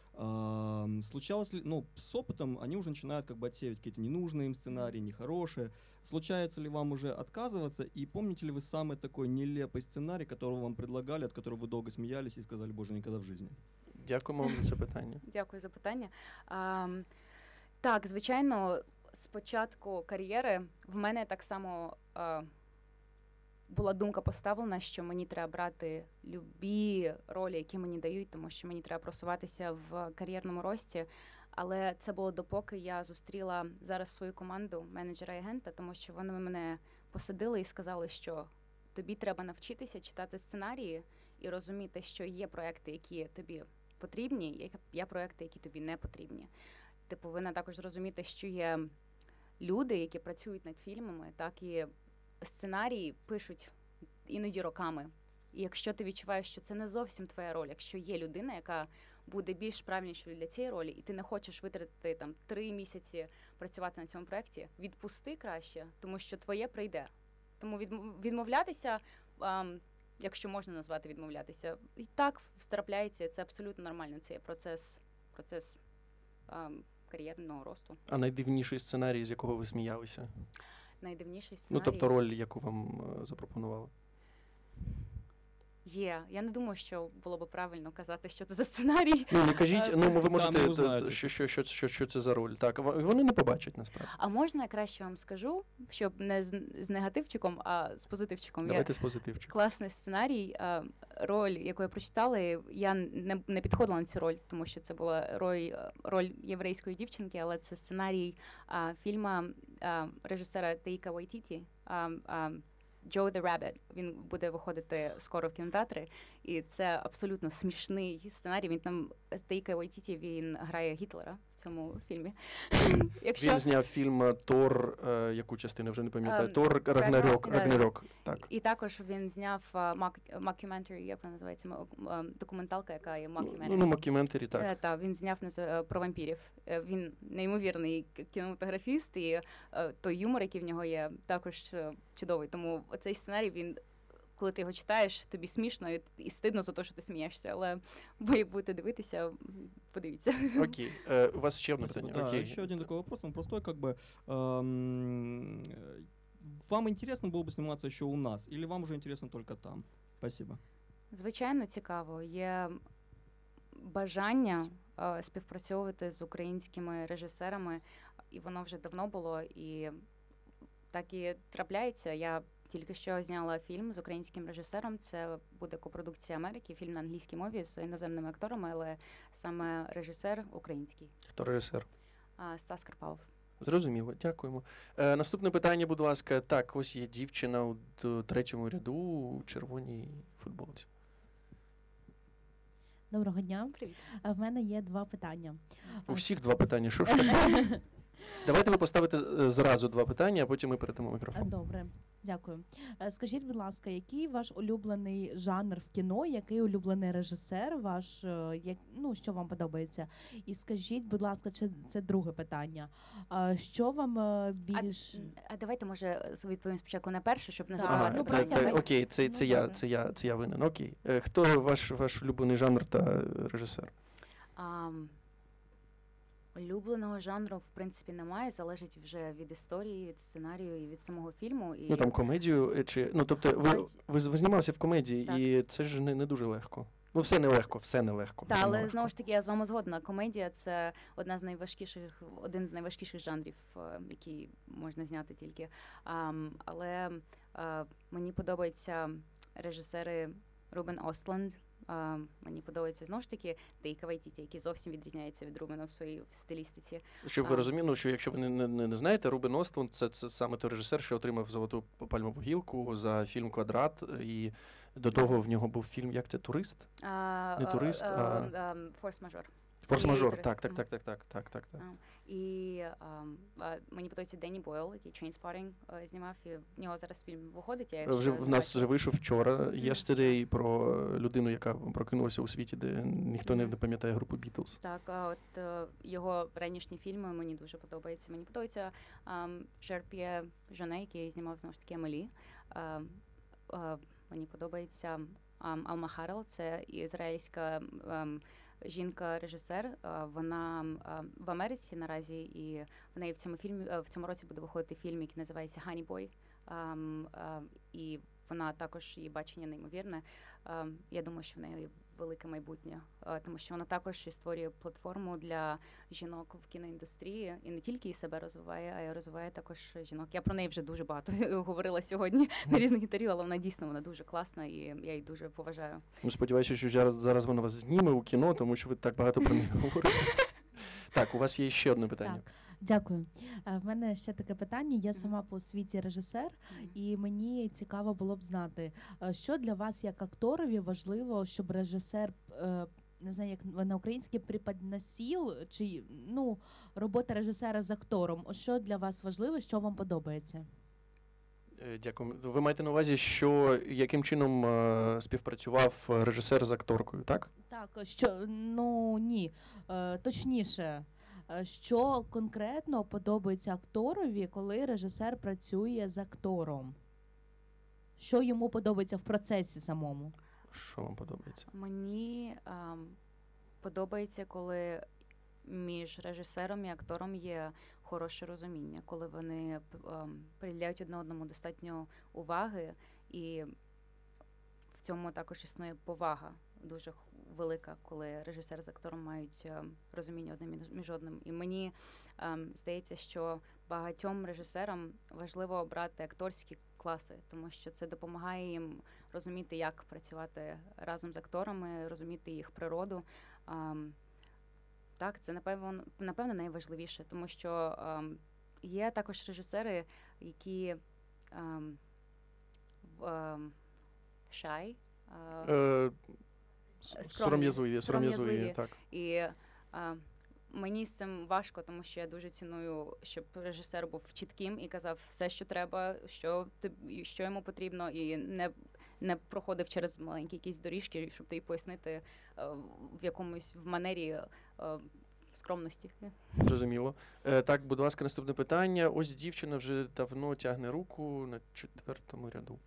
Speaker 3: Uh, случалось ли, ну, с опытом они уже начинают как бы отсеивать какие-то ненужные им сценарии, нехорошие. Случается ли вам уже отказываться, и помните ли вы самый такой нелепый сценарий, которого вам предлагали, от которого вы долго смеялись и сказали, боже, никогда в жизни?
Speaker 1: Дякуємо вам за це питання.
Speaker 2: Дякую за питання. А, так, звичайно, з початку кар'єри в мене так само а, була думка поставлена, що мені треба брати любі ролі, які мені дають, тому що мені треба просуватися в кар'єрному рості. Але це було допоки я зустріла зараз свою команду, менеджера і агента, тому що вони мене посадили і сказали, що тобі треба навчитися читати сценарії і розуміти, що є проекти, які тобі потрібні, є проекти, які тобі не потрібні. Ти повинна також зрозуміти, що є люди, які працюють над фільмами, так і сценарії пишуть іноді роками. І якщо ти відчуваєш, що це не зовсім твоя роль, якщо є людина, яка буде більш правильнішою для цієї ролі, і ти не хочеш витратити там три місяці працювати на цьому проєкті, відпусти краще, тому що твоє прийде. Тому відмовлятися, ем, якщо можна назвати відмовлятися, і так трапляється, це абсолютно нормально, це є процес, процес ем, кар'єрного росту.
Speaker 1: А найдивніший сценарій, з якого ви сміялися?
Speaker 2: Найдивніший сценарій?
Speaker 1: Ну, тобто роль, яку вам е, запропонували?
Speaker 2: Є. Я не думаю, що було б правильно казати, що це за сценарій.
Speaker 1: Ну, не кажіть, ну, ви можете, що, що, що, що, що це за роль. Так, вони не побачать, насправді.
Speaker 2: А можна я краще вам скажу, щоб не з, з негативчиком, а з позитивчиком?
Speaker 1: Давайте я, з позитивчиком.
Speaker 2: Класний сценарій. Роль, яку я прочитала, я не, не підходила на цю роль, тому що це була роль, роль єврейської дівчинки, але це сценарій а, фільму а, режисера Таїка Вайтіті, а, а, Joe the Rabbit. Він буде виходити скоро в кінотеатри, і це абсолютно смішний сценарій. Він там, Таїка Вайтіті, він грає Гітлера в цьому фільмі.
Speaker 1: Якщо... Він зняв фільм «Тор», е, яку частину, вже не пам'ятаю, um, «Тор Рагнарьок», Рагнарьок, так.
Speaker 2: І також він зняв мокюментарі, як вона називається, документалка, яка є мокюментарі.
Speaker 1: Ну, ну мокюментарі, так.
Speaker 2: Uh, так, він зняв про вампірів. Uh, він неймовірний кінематографіст, і uh, той юмор, який в нього є, також uh, чудовий. Тому цей сценарій, він, коли ти його читаєш, тобі смішно і, і стидно за те, що ти смієшся, але ви будете дивитися, подивіться.
Speaker 1: Окей. Э, у вас еще одно питание?
Speaker 3: Да,
Speaker 1: Окей.
Speaker 3: еще один такой вопрос, он простой, как бы, эм, вам интересно было бы сниматься еще у нас, или вам уже интересно только там? Спасибо.
Speaker 2: Звичайно, цікаво. Є бажання е, співпрацьовувати з українськими режисерами, і воно вже давно було, і так і трапляється. Я тільки що зняла фільм з українським режисером. Це буде копродукція Америки, фільм на англійській мові з іноземними акторами, але саме режисер український.
Speaker 1: Хто режисер?
Speaker 2: А, Стас Карпалов.
Speaker 1: Зрозуміло, дякуємо. Е, наступне питання, будь ласка. Так, ось є дівчина у третьому ряду у червоній футболці.
Speaker 4: Доброго дня.
Speaker 2: Привіт.
Speaker 4: В мене є два питання.
Speaker 1: У всіх два питання. Що ж таке? Давайте ви поставите зразу два питання, а потім ми передамо мікрофон.
Speaker 4: Добре, дякую. Скажіть, будь ласка, який ваш улюблений жанр в кіно, який улюблений режисер, ваш, як, ну, що вам подобається? І скажіть, будь ласка, це, це друге питання. Що вам більш...
Speaker 2: А, а давайте, може, відповім спочатку на перше, щоб не
Speaker 4: Так.
Speaker 2: забувати.
Speaker 4: Ну,
Speaker 1: Так,
Speaker 4: просто
Speaker 1: так,
Speaker 4: ми-
Speaker 1: окей, це, це,
Speaker 4: Ну,
Speaker 1: я,
Speaker 4: добре.
Speaker 1: це, я, це я винен. Окей. Е, Хто ваш, ваш улюблений жанр та режисер?
Speaker 2: А, улюбленого жанру, в принципі, немає, залежить вже від історії, від сценарію і від самого фільму. І...
Speaker 1: Ну там комедію е, чи ну тобто ви, ви, ви знімалися в комедії,
Speaker 2: Так.
Speaker 1: і це ж не, не дуже легко. Ну все нелегко, все нелегко.
Speaker 2: Так,
Speaker 1: все
Speaker 2: але
Speaker 1: нелегко.
Speaker 2: знову ж таки, я з вами згодна. Комедія – це одна з найважкіших, один з найважкіших жанрів, е, який можна зняти тільки. А, але е, мені подобаються режисери Рубен Остланд. А, мені подобається, знову ж таки, Тейка Вайтіті, який зовсім відрізняється від Рубена в своїй стилістиці.
Speaker 1: Щоб ви
Speaker 2: А.
Speaker 1: розуміли, що якщо ви не, не, не знаєте, Рубен Остлунд – це, це саме той режисер, що отримав золоту пальмову гілку за фільм «Квадрат», і до того в нього був фільм, як це, «Турист»?
Speaker 2: А,
Speaker 1: Не «Турист»,
Speaker 2: а,
Speaker 1: а...
Speaker 2: а, «Форс-мажор».
Speaker 1: «Форс-мажор», так, так, так, так, так, так, так, так.
Speaker 2: І а, а, мені подобається Денні Бойл, який «Trainspotting» а, знімав, і в нього зараз фільм виходить. Я
Speaker 1: Вже в нас вже вийшов вчора «Yesterday» про людину, яка прокинулася у світі, де ніхто не, не пам'ятає групу «Бітлз».
Speaker 2: Так, а от а, його ранішні фільми мені дуже подобаються. Мені подобається Жер-П'є Жоне, який знімав, знову ж таки, «Емелі». А, а, мені подобається а, Алма Харрел, це ізраїльська а, жінка-режисер. А, вона а, в Америці наразі, і в неї в цьому фільмі в цьому році буде виходити фільм, який називається «Honey Boy». А, а, і вона також, її бачення неймовірне. А, я думаю, що в неї велике майбутнє, а, тому що вона також створює платформу для жінок в кіноіндустрії і не тільки і себе розвиває, а й розвиває також жінок. Я про неї вже дуже багато говорила сьогодні на різних інтерв'ю, але вона дійсно вона дуже класна, і я її дуже поважаю.
Speaker 1: Ну, сподіваюся, що зараз, зараз вона вас зніме у кіно, тому що ви так багато про неї говорите. Так, у вас є ще одне питання.
Speaker 4: Так, дякую. Е, В мене ще таке питання. Я сама по освіті режисер, і мені цікаво було б знати, е, що для вас як акторові важливо, щоб режисер, е, не знаю, як на українській, преподносив, чи ну, робота режисера з актором. Що для вас важливо, що вам подобається?
Speaker 1: Е, Дякую. Ви маєте на увазі, що яким чином е, співпрацював режисер з акторкою, так?
Speaker 4: Так, що, ну, ні, е, точніше, е, що конкретно подобається акторові, коли режисер працює з актором? Що йому подобається в процесі самому?
Speaker 1: Що вам подобається?
Speaker 2: Мені ем, подобається, коли між режисером і актором є хороше розуміння, коли вони ем, приділяють одне одному достатньо уваги, і в цьому також існує повага дуже х- велика, коли режисер з актором мають ем, розуміння одне між- між одним. І мені ем, здається, що багатьом режисерам важливо обрати акторські класи, тому що це допомагає їм розуміти, як працювати разом з акторами, розуміти їх природу. Ем, Так, це напевно, напевно найважливіше, тому що ем, є також режисери, які ем, в- ем, shy, е,
Speaker 1: Е,
Speaker 2: Скромні.
Speaker 1: Сором'язливі, сором'язливі,
Speaker 2: Сором'язливі.
Speaker 1: так.
Speaker 2: і е, мені з цим важко, тому що я дуже ціную, щоб режисер був чітким і казав все, що треба, що, ти- що йому потрібно, і не, не проходив через маленькі якісь доріжки, щоб ти пояснити е, в якомусь в манері е, скромності.
Speaker 1: Зрозуміло. Е, Так, будь ласка, наступне питання. Ось дівчина вже давно тягне руку на четвертому ряду.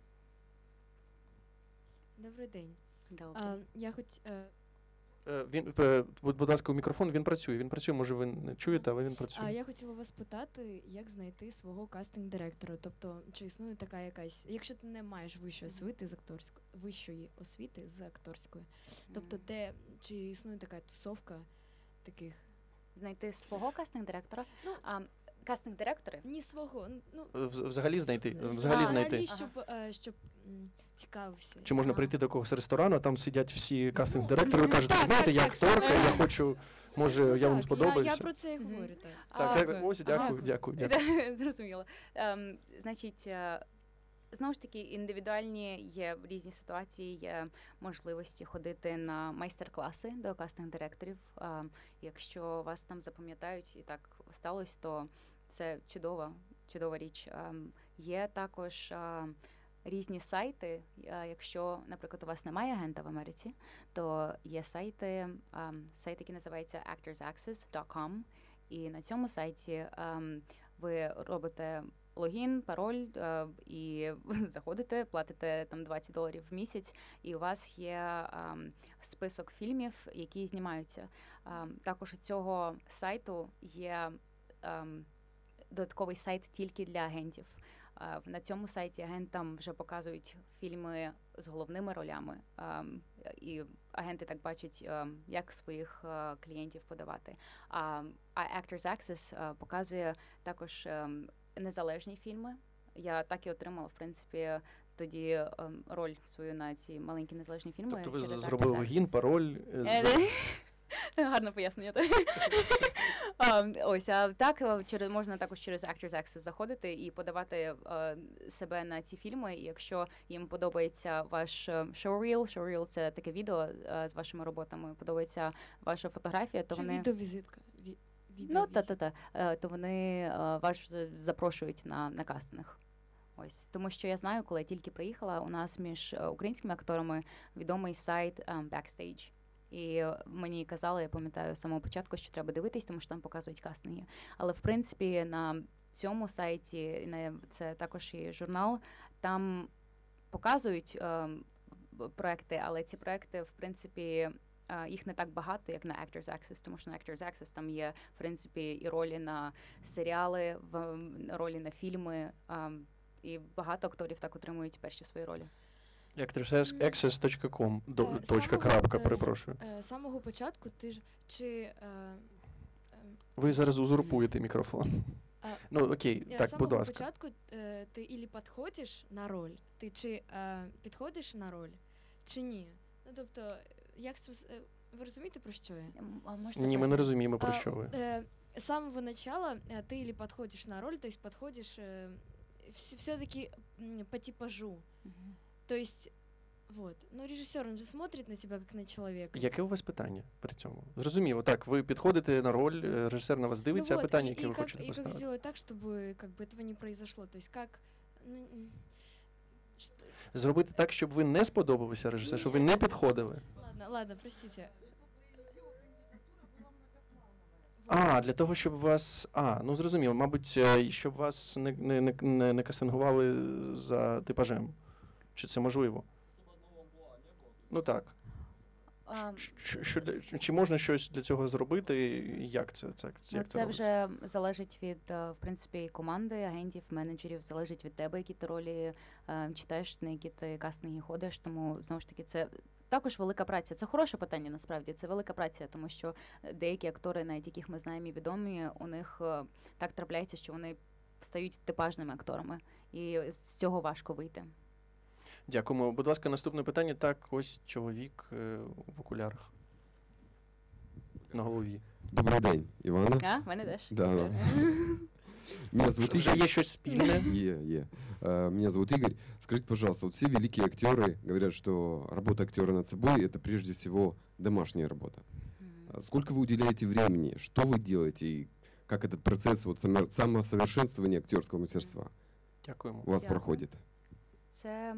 Speaker 5: Добрий день.
Speaker 2: Добре.
Speaker 5: А, я хоч е,
Speaker 1: Е, Він, е, будь будь ласка, у мікрофон, він працює. Він працює, може ви не чуєте, але він
Speaker 5: а
Speaker 1: працює.
Speaker 5: я хотіла вас питати, як знайти свого кастинг-директора. Тобто, чи існує така якась, якщо ти не маєш вищої освіти з акторської вищої освіти з акторської, тобто де чи існує така тусовка таких?
Speaker 2: Знайти свого кастинг-директора.
Speaker 5: Ну,
Speaker 2: А, кастинг-директори?
Speaker 5: Ні свого, ну
Speaker 1: Е, вз- Взагалі знайти. Взагалі
Speaker 5: взагалі,
Speaker 1: знайти.
Speaker 5: щоб, е, щоб м, цікавився.
Speaker 1: Чи можна
Speaker 2: Ага.
Speaker 1: прийти до якогось ресторану, а там сидять всі кастинг-директори, ви
Speaker 5: ну,
Speaker 1: кажете,
Speaker 5: так,
Speaker 1: знаєте,
Speaker 5: так,
Speaker 1: я
Speaker 5: так,
Speaker 1: акторка,
Speaker 5: саме.
Speaker 1: я хочу, може,
Speaker 5: Ну,
Speaker 1: я вам
Speaker 5: так,
Speaker 1: сподобаюся.
Speaker 5: Я, я про це і
Speaker 2: Мгм.
Speaker 5: говорю, так.
Speaker 1: Так,
Speaker 2: А,
Speaker 1: так,
Speaker 5: Дякую.
Speaker 1: ось, дякую, дякую, дякую.
Speaker 2: Зрозуміло. Ем, значить, е, знову ж таки, індивідуальні є різні ситуації, є можливості ходити на майстер-класи до кастинг-директорів. Ем, якщо вас там запам'ятають і так сталося, то це чудова, чудова річ. Ем, є також е, різні сайти. Е, якщо, наприклад, у вас немає агента в Америці, то є сайти, ем, сайт, який називається actors access dot com. І на цьому сайті ем, ви робите логін, пароль е, і заходите, платите там двадцять доларів в місяць, і у вас є ем, список фільмів, які знімаються. Ем, також у цього сайту є ем, додатковий сайт тільки для агентів. Е, на цьому сайті агентам вже показують фільми з головними ролями, ем, і агенти так бачать, ем, як своїх е, клієнтів подавати. А, а Actors Access е, показує також ем, незалежні фільми. Я так і отримала, в принципі, тоді ем, роль свою на ці маленькі незалежні фільми.
Speaker 1: Тобто ви
Speaker 2: через
Speaker 1: зробили
Speaker 2: Actors
Speaker 1: логін,
Speaker 2: Access.
Speaker 1: пароль. е,
Speaker 2: Е,
Speaker 1: з-
Speaker 2: Гарно пояснення. А, Ось, а так е, через можна також через Actors Access заходити і подавати е, себе на ці фільми. І якщо їм подобається ваш е, showreel, showreel – це таке відео е, з вашими роботами, подобається ваша фотографія, то
Speaker 5: Чи
Speaker 2: вони
Speaker 5: відеовізитка? Ві-
Speaker 2: ну
Speaker 5: відеовізитка.
Speaker 2: та та та то вони е, вас за- запрошують на, на кастинг. Ось тому, що я знаю, коли я тільки приїхала, у нас між е, українськими акторами відомий сайт е, Backstage. І е, мені казали, я пам'ятаю з самого початку, що треба дивитись, тому що там показують кастинги. Але в принципі на цьому сайті, і на це також і журнал, там показують е, б- проекти, але ці проекти, в принципі, е, їх не так багато, як на Actors Access, тому що на Actors Access там є, в принципі, і ролі на серіали, в м, ролі на фільми, е, і багато акторів так отримують перші свої ролі.
Speaker 1: actors access точка com, до-
Speaker 5: Е,
Speaker 1: точка,
Speaker 5: самого-
Speaker 1: крапка,
Speaker 5: е, с-
Speaker 1: перепрошую.
Speaker 5: Е, З самого початку ти ж чи е, е,
Speaker 1: Ви зараз узурпуєте мікрофон.
Speaker 5: А,
Speaker 1: Ну, окей,
Speaker 5: Е,
Speaker 1: так,
Speaker 5: з
Speaker 1: будь
Speaker 5: самого
Speaker 1: ласка.
Speaker 5: початку е, ти ілі підходиш на роль, ти чи е, підходиш на роль, чи ні? Ну, тобто, як це, вс- е, ви розумієте, про що я?
Speaker 2: М, а можете
Speaker 1: Ні, ми не
Speaker 2: пояснити?
Speaker 1: розуміємо, про
Speaker 5: А,
Speaker 1: що ви.
Speaker 5: Э, с самого начала э, ты или подходишь на роль, то есть подходишь э, вс- все-таки м, по типажу.
Speaker 2: Мгм.
Speaker 5: То есть, вот. Ну, режиссер, он же смотрит на тебя как на человека.
Speaker 1: Яке у вас питання при цьому? Зрозуміло, так, ви підходите на роль, е, режисер на вас дивиться, а
Speaker 5: вот,
Speaker 1: питання,
Speaker 5: и,
Speaker 1: яке
Speaker 5: и
Speaker 1: ви
Speaker 5: как,
Speaker 1: хочете
Speaker 5: и как
Speaker 1: поставити?
Speaker 5: сделать так, чтобы как бы этого не произошло? То есть как... Ну, м, что-
Speaker 1: Зробити так, щоб ви не сподобалися режисеру, щоб ви не підходили.
Speaker 5: Ладно, ладно, простите.
Speaker 1: А, для того, щоб вас. А, ну зрозуміло, мабуть, е, щоб вас не, не, не, не, не кастингували за типажем. Чи це можливо? Ну так.
Speaker 2: А,
Speaker 1: Ш- ш- що для- чи можна щось для цього зробити? і Як це, це,
Speaker 2: Ну,
Speaker 1: як це,
Speaker 2: це
Speaker 1: робиться?
Speaker 2: вже залежить від, е, в принципі, команди, агентів, менеджерів, залежить від тебе, які ти ролі е, читаєш, на які ти кастинги ходиш. Тому, знову ж таки, це також велика праця. Це хороше питання, насправді, це велика праця, тому що деякі актори, навіть яких ми знаємо і відомі, у них е, так трапляється, що вони стають типажними акторами, і з цього важко вийти.
Speaker 1: Дякуємо. Будь ласка, наступне питання. Так, ось чоловік е, в окулярах. На голові.
Speaker 6: Добрий день, Івана.
Speaker 2: А, в мене теж.
Speaker 6: Да, да. Меня зовут
Speaker 1: Вже
Speaker 6: Игорь.
Speaker 1: є щось спільне.
Speaker 6: Е, е. Э, Меня зовут Игорь. Скажите, пожалуйста, вот все великие актеры говорят, что работа актера над собой — это прежде всего домашняя работа.
Speaker 2: Мгм.
Speaker 6: А сколько вы уделяете времени? Что вы делаете? И как этот процесс вот, само- самосовершенствования актерского мастерства
Speaker 1: Дякуємо.
Speaker 6: у вас
Speaker 2: Дякую.
Speaker 6: проходит?
Speaker 2: Це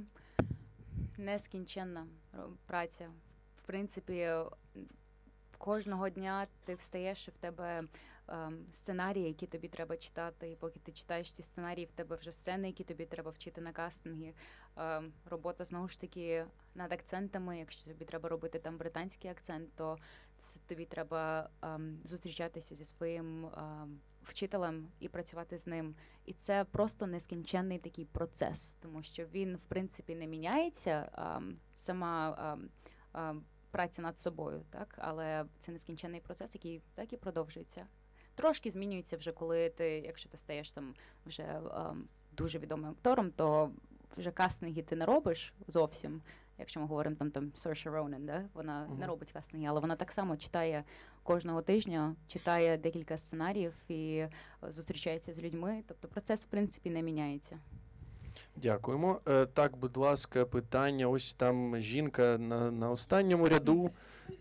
Speaker 2: нескінченна ро- праця. В принципі, м, кожного дня ти встаєш і в тебе ем, сценарії, які тобі треба читати. І поки ти читаєш ці сценарії, в тебе вже сцени, які тобі треба вчити на кастингі. Ем, робота знову ж таки над акцентами. Якщо тобі треба робити там британський акцент, то це тобі треба ем, зустрічатися зі своїм ем, вчителем і працювати з ним. І це просто нескінченний такий процес, тому що він, в принципі, не міняється, ем, сама ем, ем, праця над собою, так? Але це нескінченний процес, який так і продовжується. Трошки змінюється вже, коли ти, якщо ти стаєш там вже ем, дуже відомим актором, то вже кастинги ти не робиш зовсім. Якщо ми говоримо там там Сорша Ронен, да? Вона
Speaker 1: Мгм.
Speaker 2: не робить кастинги, але вона так само читає кожного тижня, читає декілька сценаріїв і е, зустрічається з людьми. Тобто процес, в принципі, не міняється.
Speaker 1: Дякуємо. Е, так, будь ласка, питання. Ось там жінка на, на останньому ряду.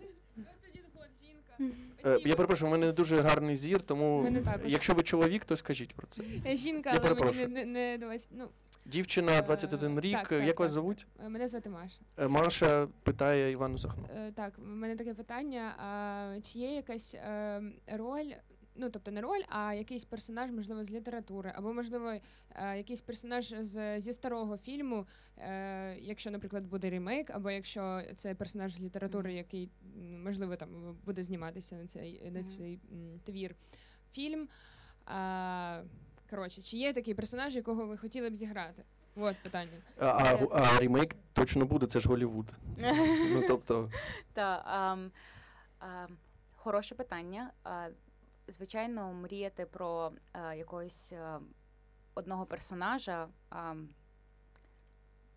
Speaker 1: Е, я перепрошую, у мене не дуже гарний зір, тому
Speaker 7: Мене також.
Speaker 1: якщо ви чоловік, то скажіть про це.
Speaker 7: Я жінка,
Speaker 1: Я
Speaker 7: але мені
Speaker 1: перепрошую.
Speaker 7: не, не, не двадцять, ну,
Speaker 1: Дівчина,
Speaker 7: Е,
Speaker 1: двадцять один рік.
Speaker 7: так, так,
Speaker 1: Як вас
Speaker 7: так,
Speaker 1: зовуть?
Speaker 7: е, мене звати Маша.
Speaker 1: Е, Маша питає Іванну Сахно.
Speaker 7: Е, Так, в мене таке питання. А чи є якась е, роль, ну тобто не роль, а якийсь персонаж, можливо, з літератури, або, можливо, е, якийсь персонаж з, зі старого фільму, е, якщо, наприклад, буде ремейк, або якщо це персонаж з літератури,
Speaker 2: Мгм.
Speaker 7: який, м, можливо, там буде зніматися на цей, на
Speaker 2: Мгм.
Speaker 7: цей м, твір, фільм. А, коротше, чи є такий персонаж, якого ви хотіли б зіграти? От питання.
Speaker 1: А, а, а ремейк точно буде, це ж Голлівуд. Ну, тобто,
Speaker 2: Та, ам, ам, хороше питання. А, звичайно, мріяти про а, якогось а, одного персонажа. ам,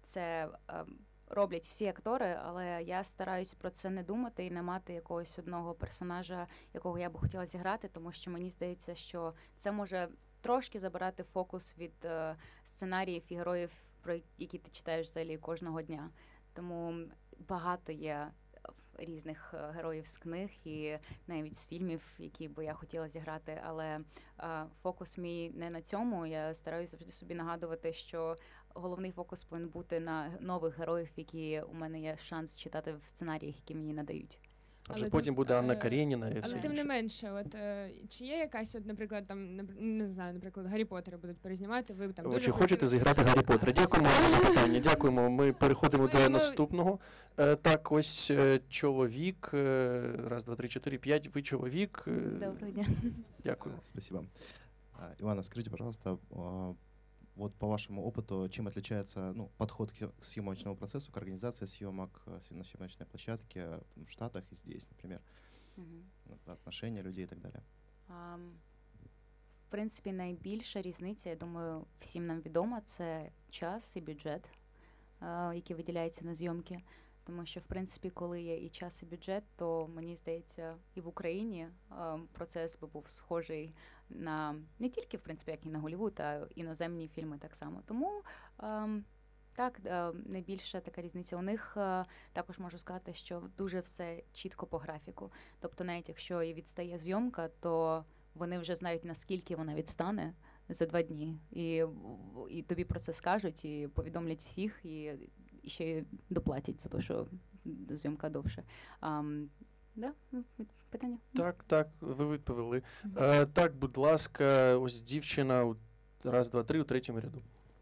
Speaker 2: це е, роблять всі актори, але я стараюсь про це не думати і не мати якогось одного персонажа, якого я би хотіла зіграти, тому що мені здається, що це може трошки забирати фокус від е, сценаріїв і героїв, про які ти читаєш взагалі кожного дня. Тому багато є різних героїв з книг і навіть з фільмів, які би я хотіла зіграти, але е, фокус мій не на цьому. Я стараюся завжди собі нагадувати, що головний фокус повинен бути на нових героїв, які у мене є шанс читати в сценаріях, які мені надають.
Speaker 1: А вже
Speaker 7: Але
Speaker 1: потім
Speaker 7: тим-
Speaker 1: буде Анна
Speaker 7: е,
Speaker 1: Карєніна і все
Speaker 7: Але тим не
Speaker 1: інше.
Speaker 7: менше, от е, чи є якась, от, наприклад, там нап- не знаю, наприклад, Гаррі Поттера будуть перезнімати, ви там
Speaker 1: Ви
Speaker 7: дуже
Speaker 1: чи хочете
Speaker 7: хотіли-
Speaker 1: зіграти Гаррі Поттера? Дякуємо за запитання. Дякуємо. Ми переходимо
Speaker 7: Ми-
Speaker 1: до
Speaker 7: ми-
Speaker 1: наступного. Е, Так, ось е, чоловік. е, Раз, два, три, чотири, п'ять. Ви чоловік. е,
Speaker 2: Доброго дня.
Speaker 1: Дякую.
Speaker 8: Спасибо. А, Ивана, скажите, пожалуйста, а, вот по вашему опыту, чем отличается ну, подход к к съемочному процессу, к организации съемок э, с- на съемочной площадке в Штатах и здесь, например,
Speaker 2: Мгм.
Speaker 8: ну, отношения людей и так далее?
Speaker 2: Ам, В принципі, найбільша різниця, я думаю, всім нам відома, це час і бюджет, а, який виділяється на зйомки. Тому що, в принципі, коли є і час, і бюджет, то, мені здається, і в Україні а, процес би був схожий на не тільки, в принципі, як і на Голлівуд, а іноземні фільми так само. Тому ам, так, е, найбільша така різниця. У них е, також можу сказати, що дуже все чітко по графіку. Тобто, навіть якщо і відстає зйомка, то вони вже знають, наскільки вона відстане за два дні. І, і тобі про це скажуть, і повідомлять всіх, і, і ще й доплатять за те, що зйомка довше. Ам, да? Ну, питання?
Speaker 1: Так, так, ви відповіли. Е, Так, будь ласка, ось дівчина. у- Раз, два, три, у третьому ряду.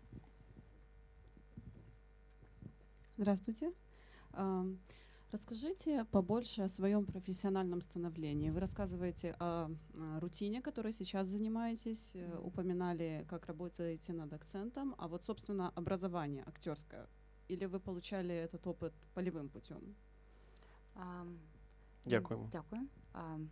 Speaker 9: Здравствуйте. Ам, Расскажите побольше о своем профессиональном становлении. Вы рассказываете о а, рутине, которой сейчас занимаетесь, э, упоминали, как работаете над акцентом, а вот, собственно, образование актерское. Или вы получали этот опыт полевым путем?
Speaker 2: Ам,
Speaker 1: Дякуємо.
Speaker 2: Дякую. Ам,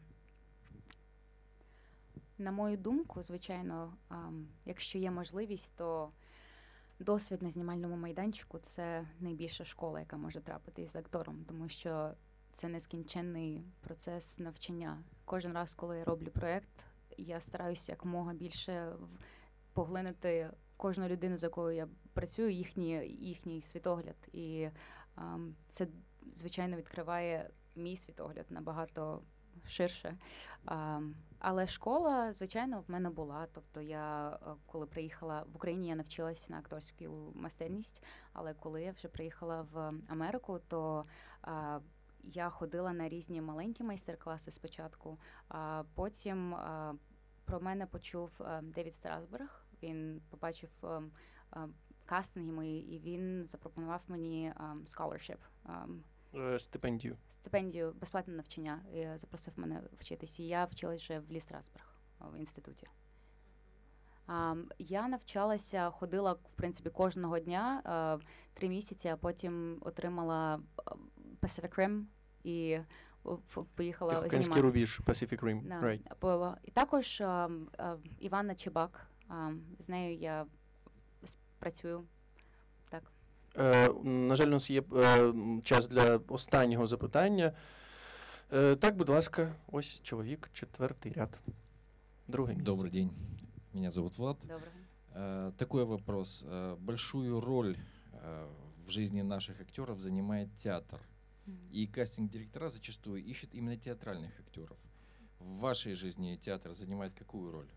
Speaker 2: На мою думку, звичайно, ам, якщо є можливість, то досвід на знімальному майданчику – це найбільша школа, яка може трапитись з актором, тому що це нескінченний процес навчання. Кожен раз, коли я роблю проєкт, я стараюся якомога більше в- поглинути кожну людину, з якою я працюю, їхній, їхній світогляд. І ам, це, звичайно, відкриває мій світогляд набагато ширше. А, але школа, звичайно, в мене була. Тобто я, е, коли приїхала в Україні, я навчилася на акторську майстерність, але коли я вже приїхала в Америку, то а, я ходила на різні маленькі майстер-класи спочатку, а потім а, про мене почув а, Девід Страсберг. Він побачив а, а, кастинги мої, і він запропонував мені а, scholarship, а,
Speaker 1: Е, Стипендію.
Speaker 2: стипендію, безплатне навчання, і запросив мене вчитись. І я вчилась вже в Лі Страсберг в інституті. А, я навчалася, ходила, в принципі, кожного дня а, три місяці, а потім отримала а, Pacific Rim і о, ф- поїхала
Speaker 1: Тихоокеанський
Speaker 2: зніматися.
Speaker 1: рубіж, Pacific Rim.
Speaker 2: Да.
Speaker 1: Right.
Speaker 2: По- І також а, а, Іванна Чебак, а, з нею я с- працюю. Так.
Speaker 1: Е, На жаль, у нас є е, м, час для останнього запитання. Е, Так, будь ласка, ось чоловік, четвертий ряд. Друге місце.
Speaker 10: Добрый день. Меня зовут Влад.
Speaker 2: Доброго.
Speaker 10: Э, Такой вопрос. Э, Большую роль э, в жизни наших актеров занимает театр.
Speaker 2: Мгм.
Speaker 10: И кастинг-директора зачастую ищут именно театральных актеров. В вашей жизни театр занимает какую роль?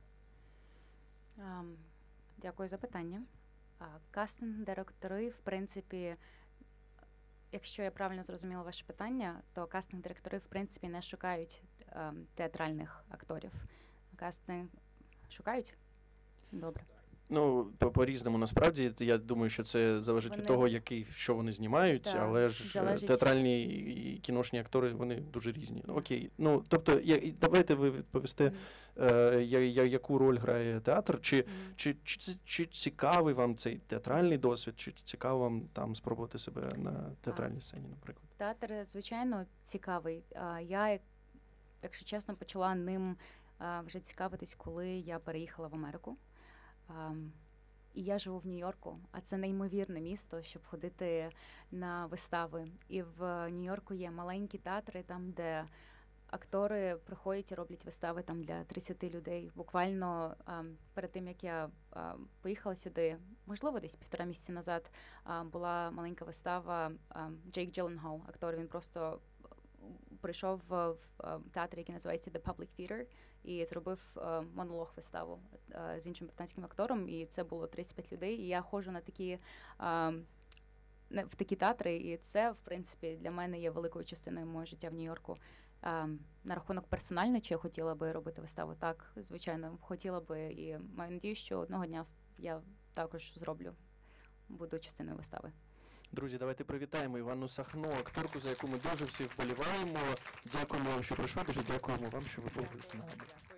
Speaker 2: Ам, Дякую за питання. А, Кастинг-директори, в принципі, якщо я правильно зрозуміла ваше питання, то кастинг-директори, в принципі, не шукають ем, театральних акторів. Кастинг шукають? Добре.
Speaker 1: Ну, по- по-різному насправді. Я думаю, що це залежить від
Speaker 2: Вони-
Speaker 1: того, який, що вони знімають,
Speaker 2: Так,
Speaker 1: але ж е,
Speaker 2: залежить.
Speaker 1: театральні і кіношні актори, вони дуже різні. Ну, окей. Ну, тобто, я, і давайте ви відповісте,
Speaker 2: Мгм.
Speaker 1: е, я, я, яку роль грає театр, чи,
Speaker 2: Мгм.
Speaker 1: чи, чи, чи, чи цікавий вам цей театральний досвід, чи цікаво вам там спробувати себе на театральній сцені, наприклад?
Speaker 2: Театр, звичайно, цікавий. А, Я, як- якщо чесно, почала ним а, вже цікавитись, коли я переїхала в Америку. Ам, І я живу в Нью-Йорку, а це неймовірне місто, щоб ходити на вистави. І в Нью-Йорку є маленькі театри, там, де актори приходять і роблять вистави там для тридцяти людей. Буквально а, перед тим, як я а, поїхала сюди, можливо, десь півтора місяці назад, а, була маленька вистава а, Джейк Джилленхол, актор, він просто прийшов в, в театр, який називається The Public Theater, і зробив а, монолог виставу а, з іншим британським актором, і це було тридцять п'ять людей. І я ходжу на такі а, в такі театри, і це, в принципі, для мене є великою частиною мого життя в Нью-Йорку. Um, на рахунок персонально, чи я хотіла би робити виставу? Так, звичайно, хотіла би, і маю надію, що одного дня я також зроблю, буду частиною вистави.
Speaker 1: Друзі, давайте привітаємо Іванну Сахно, акторку, за яку ми дуже всі вболіваємо. Дякуємо вам, що прийшли, дуже дякуємо вам, що ви були з нами.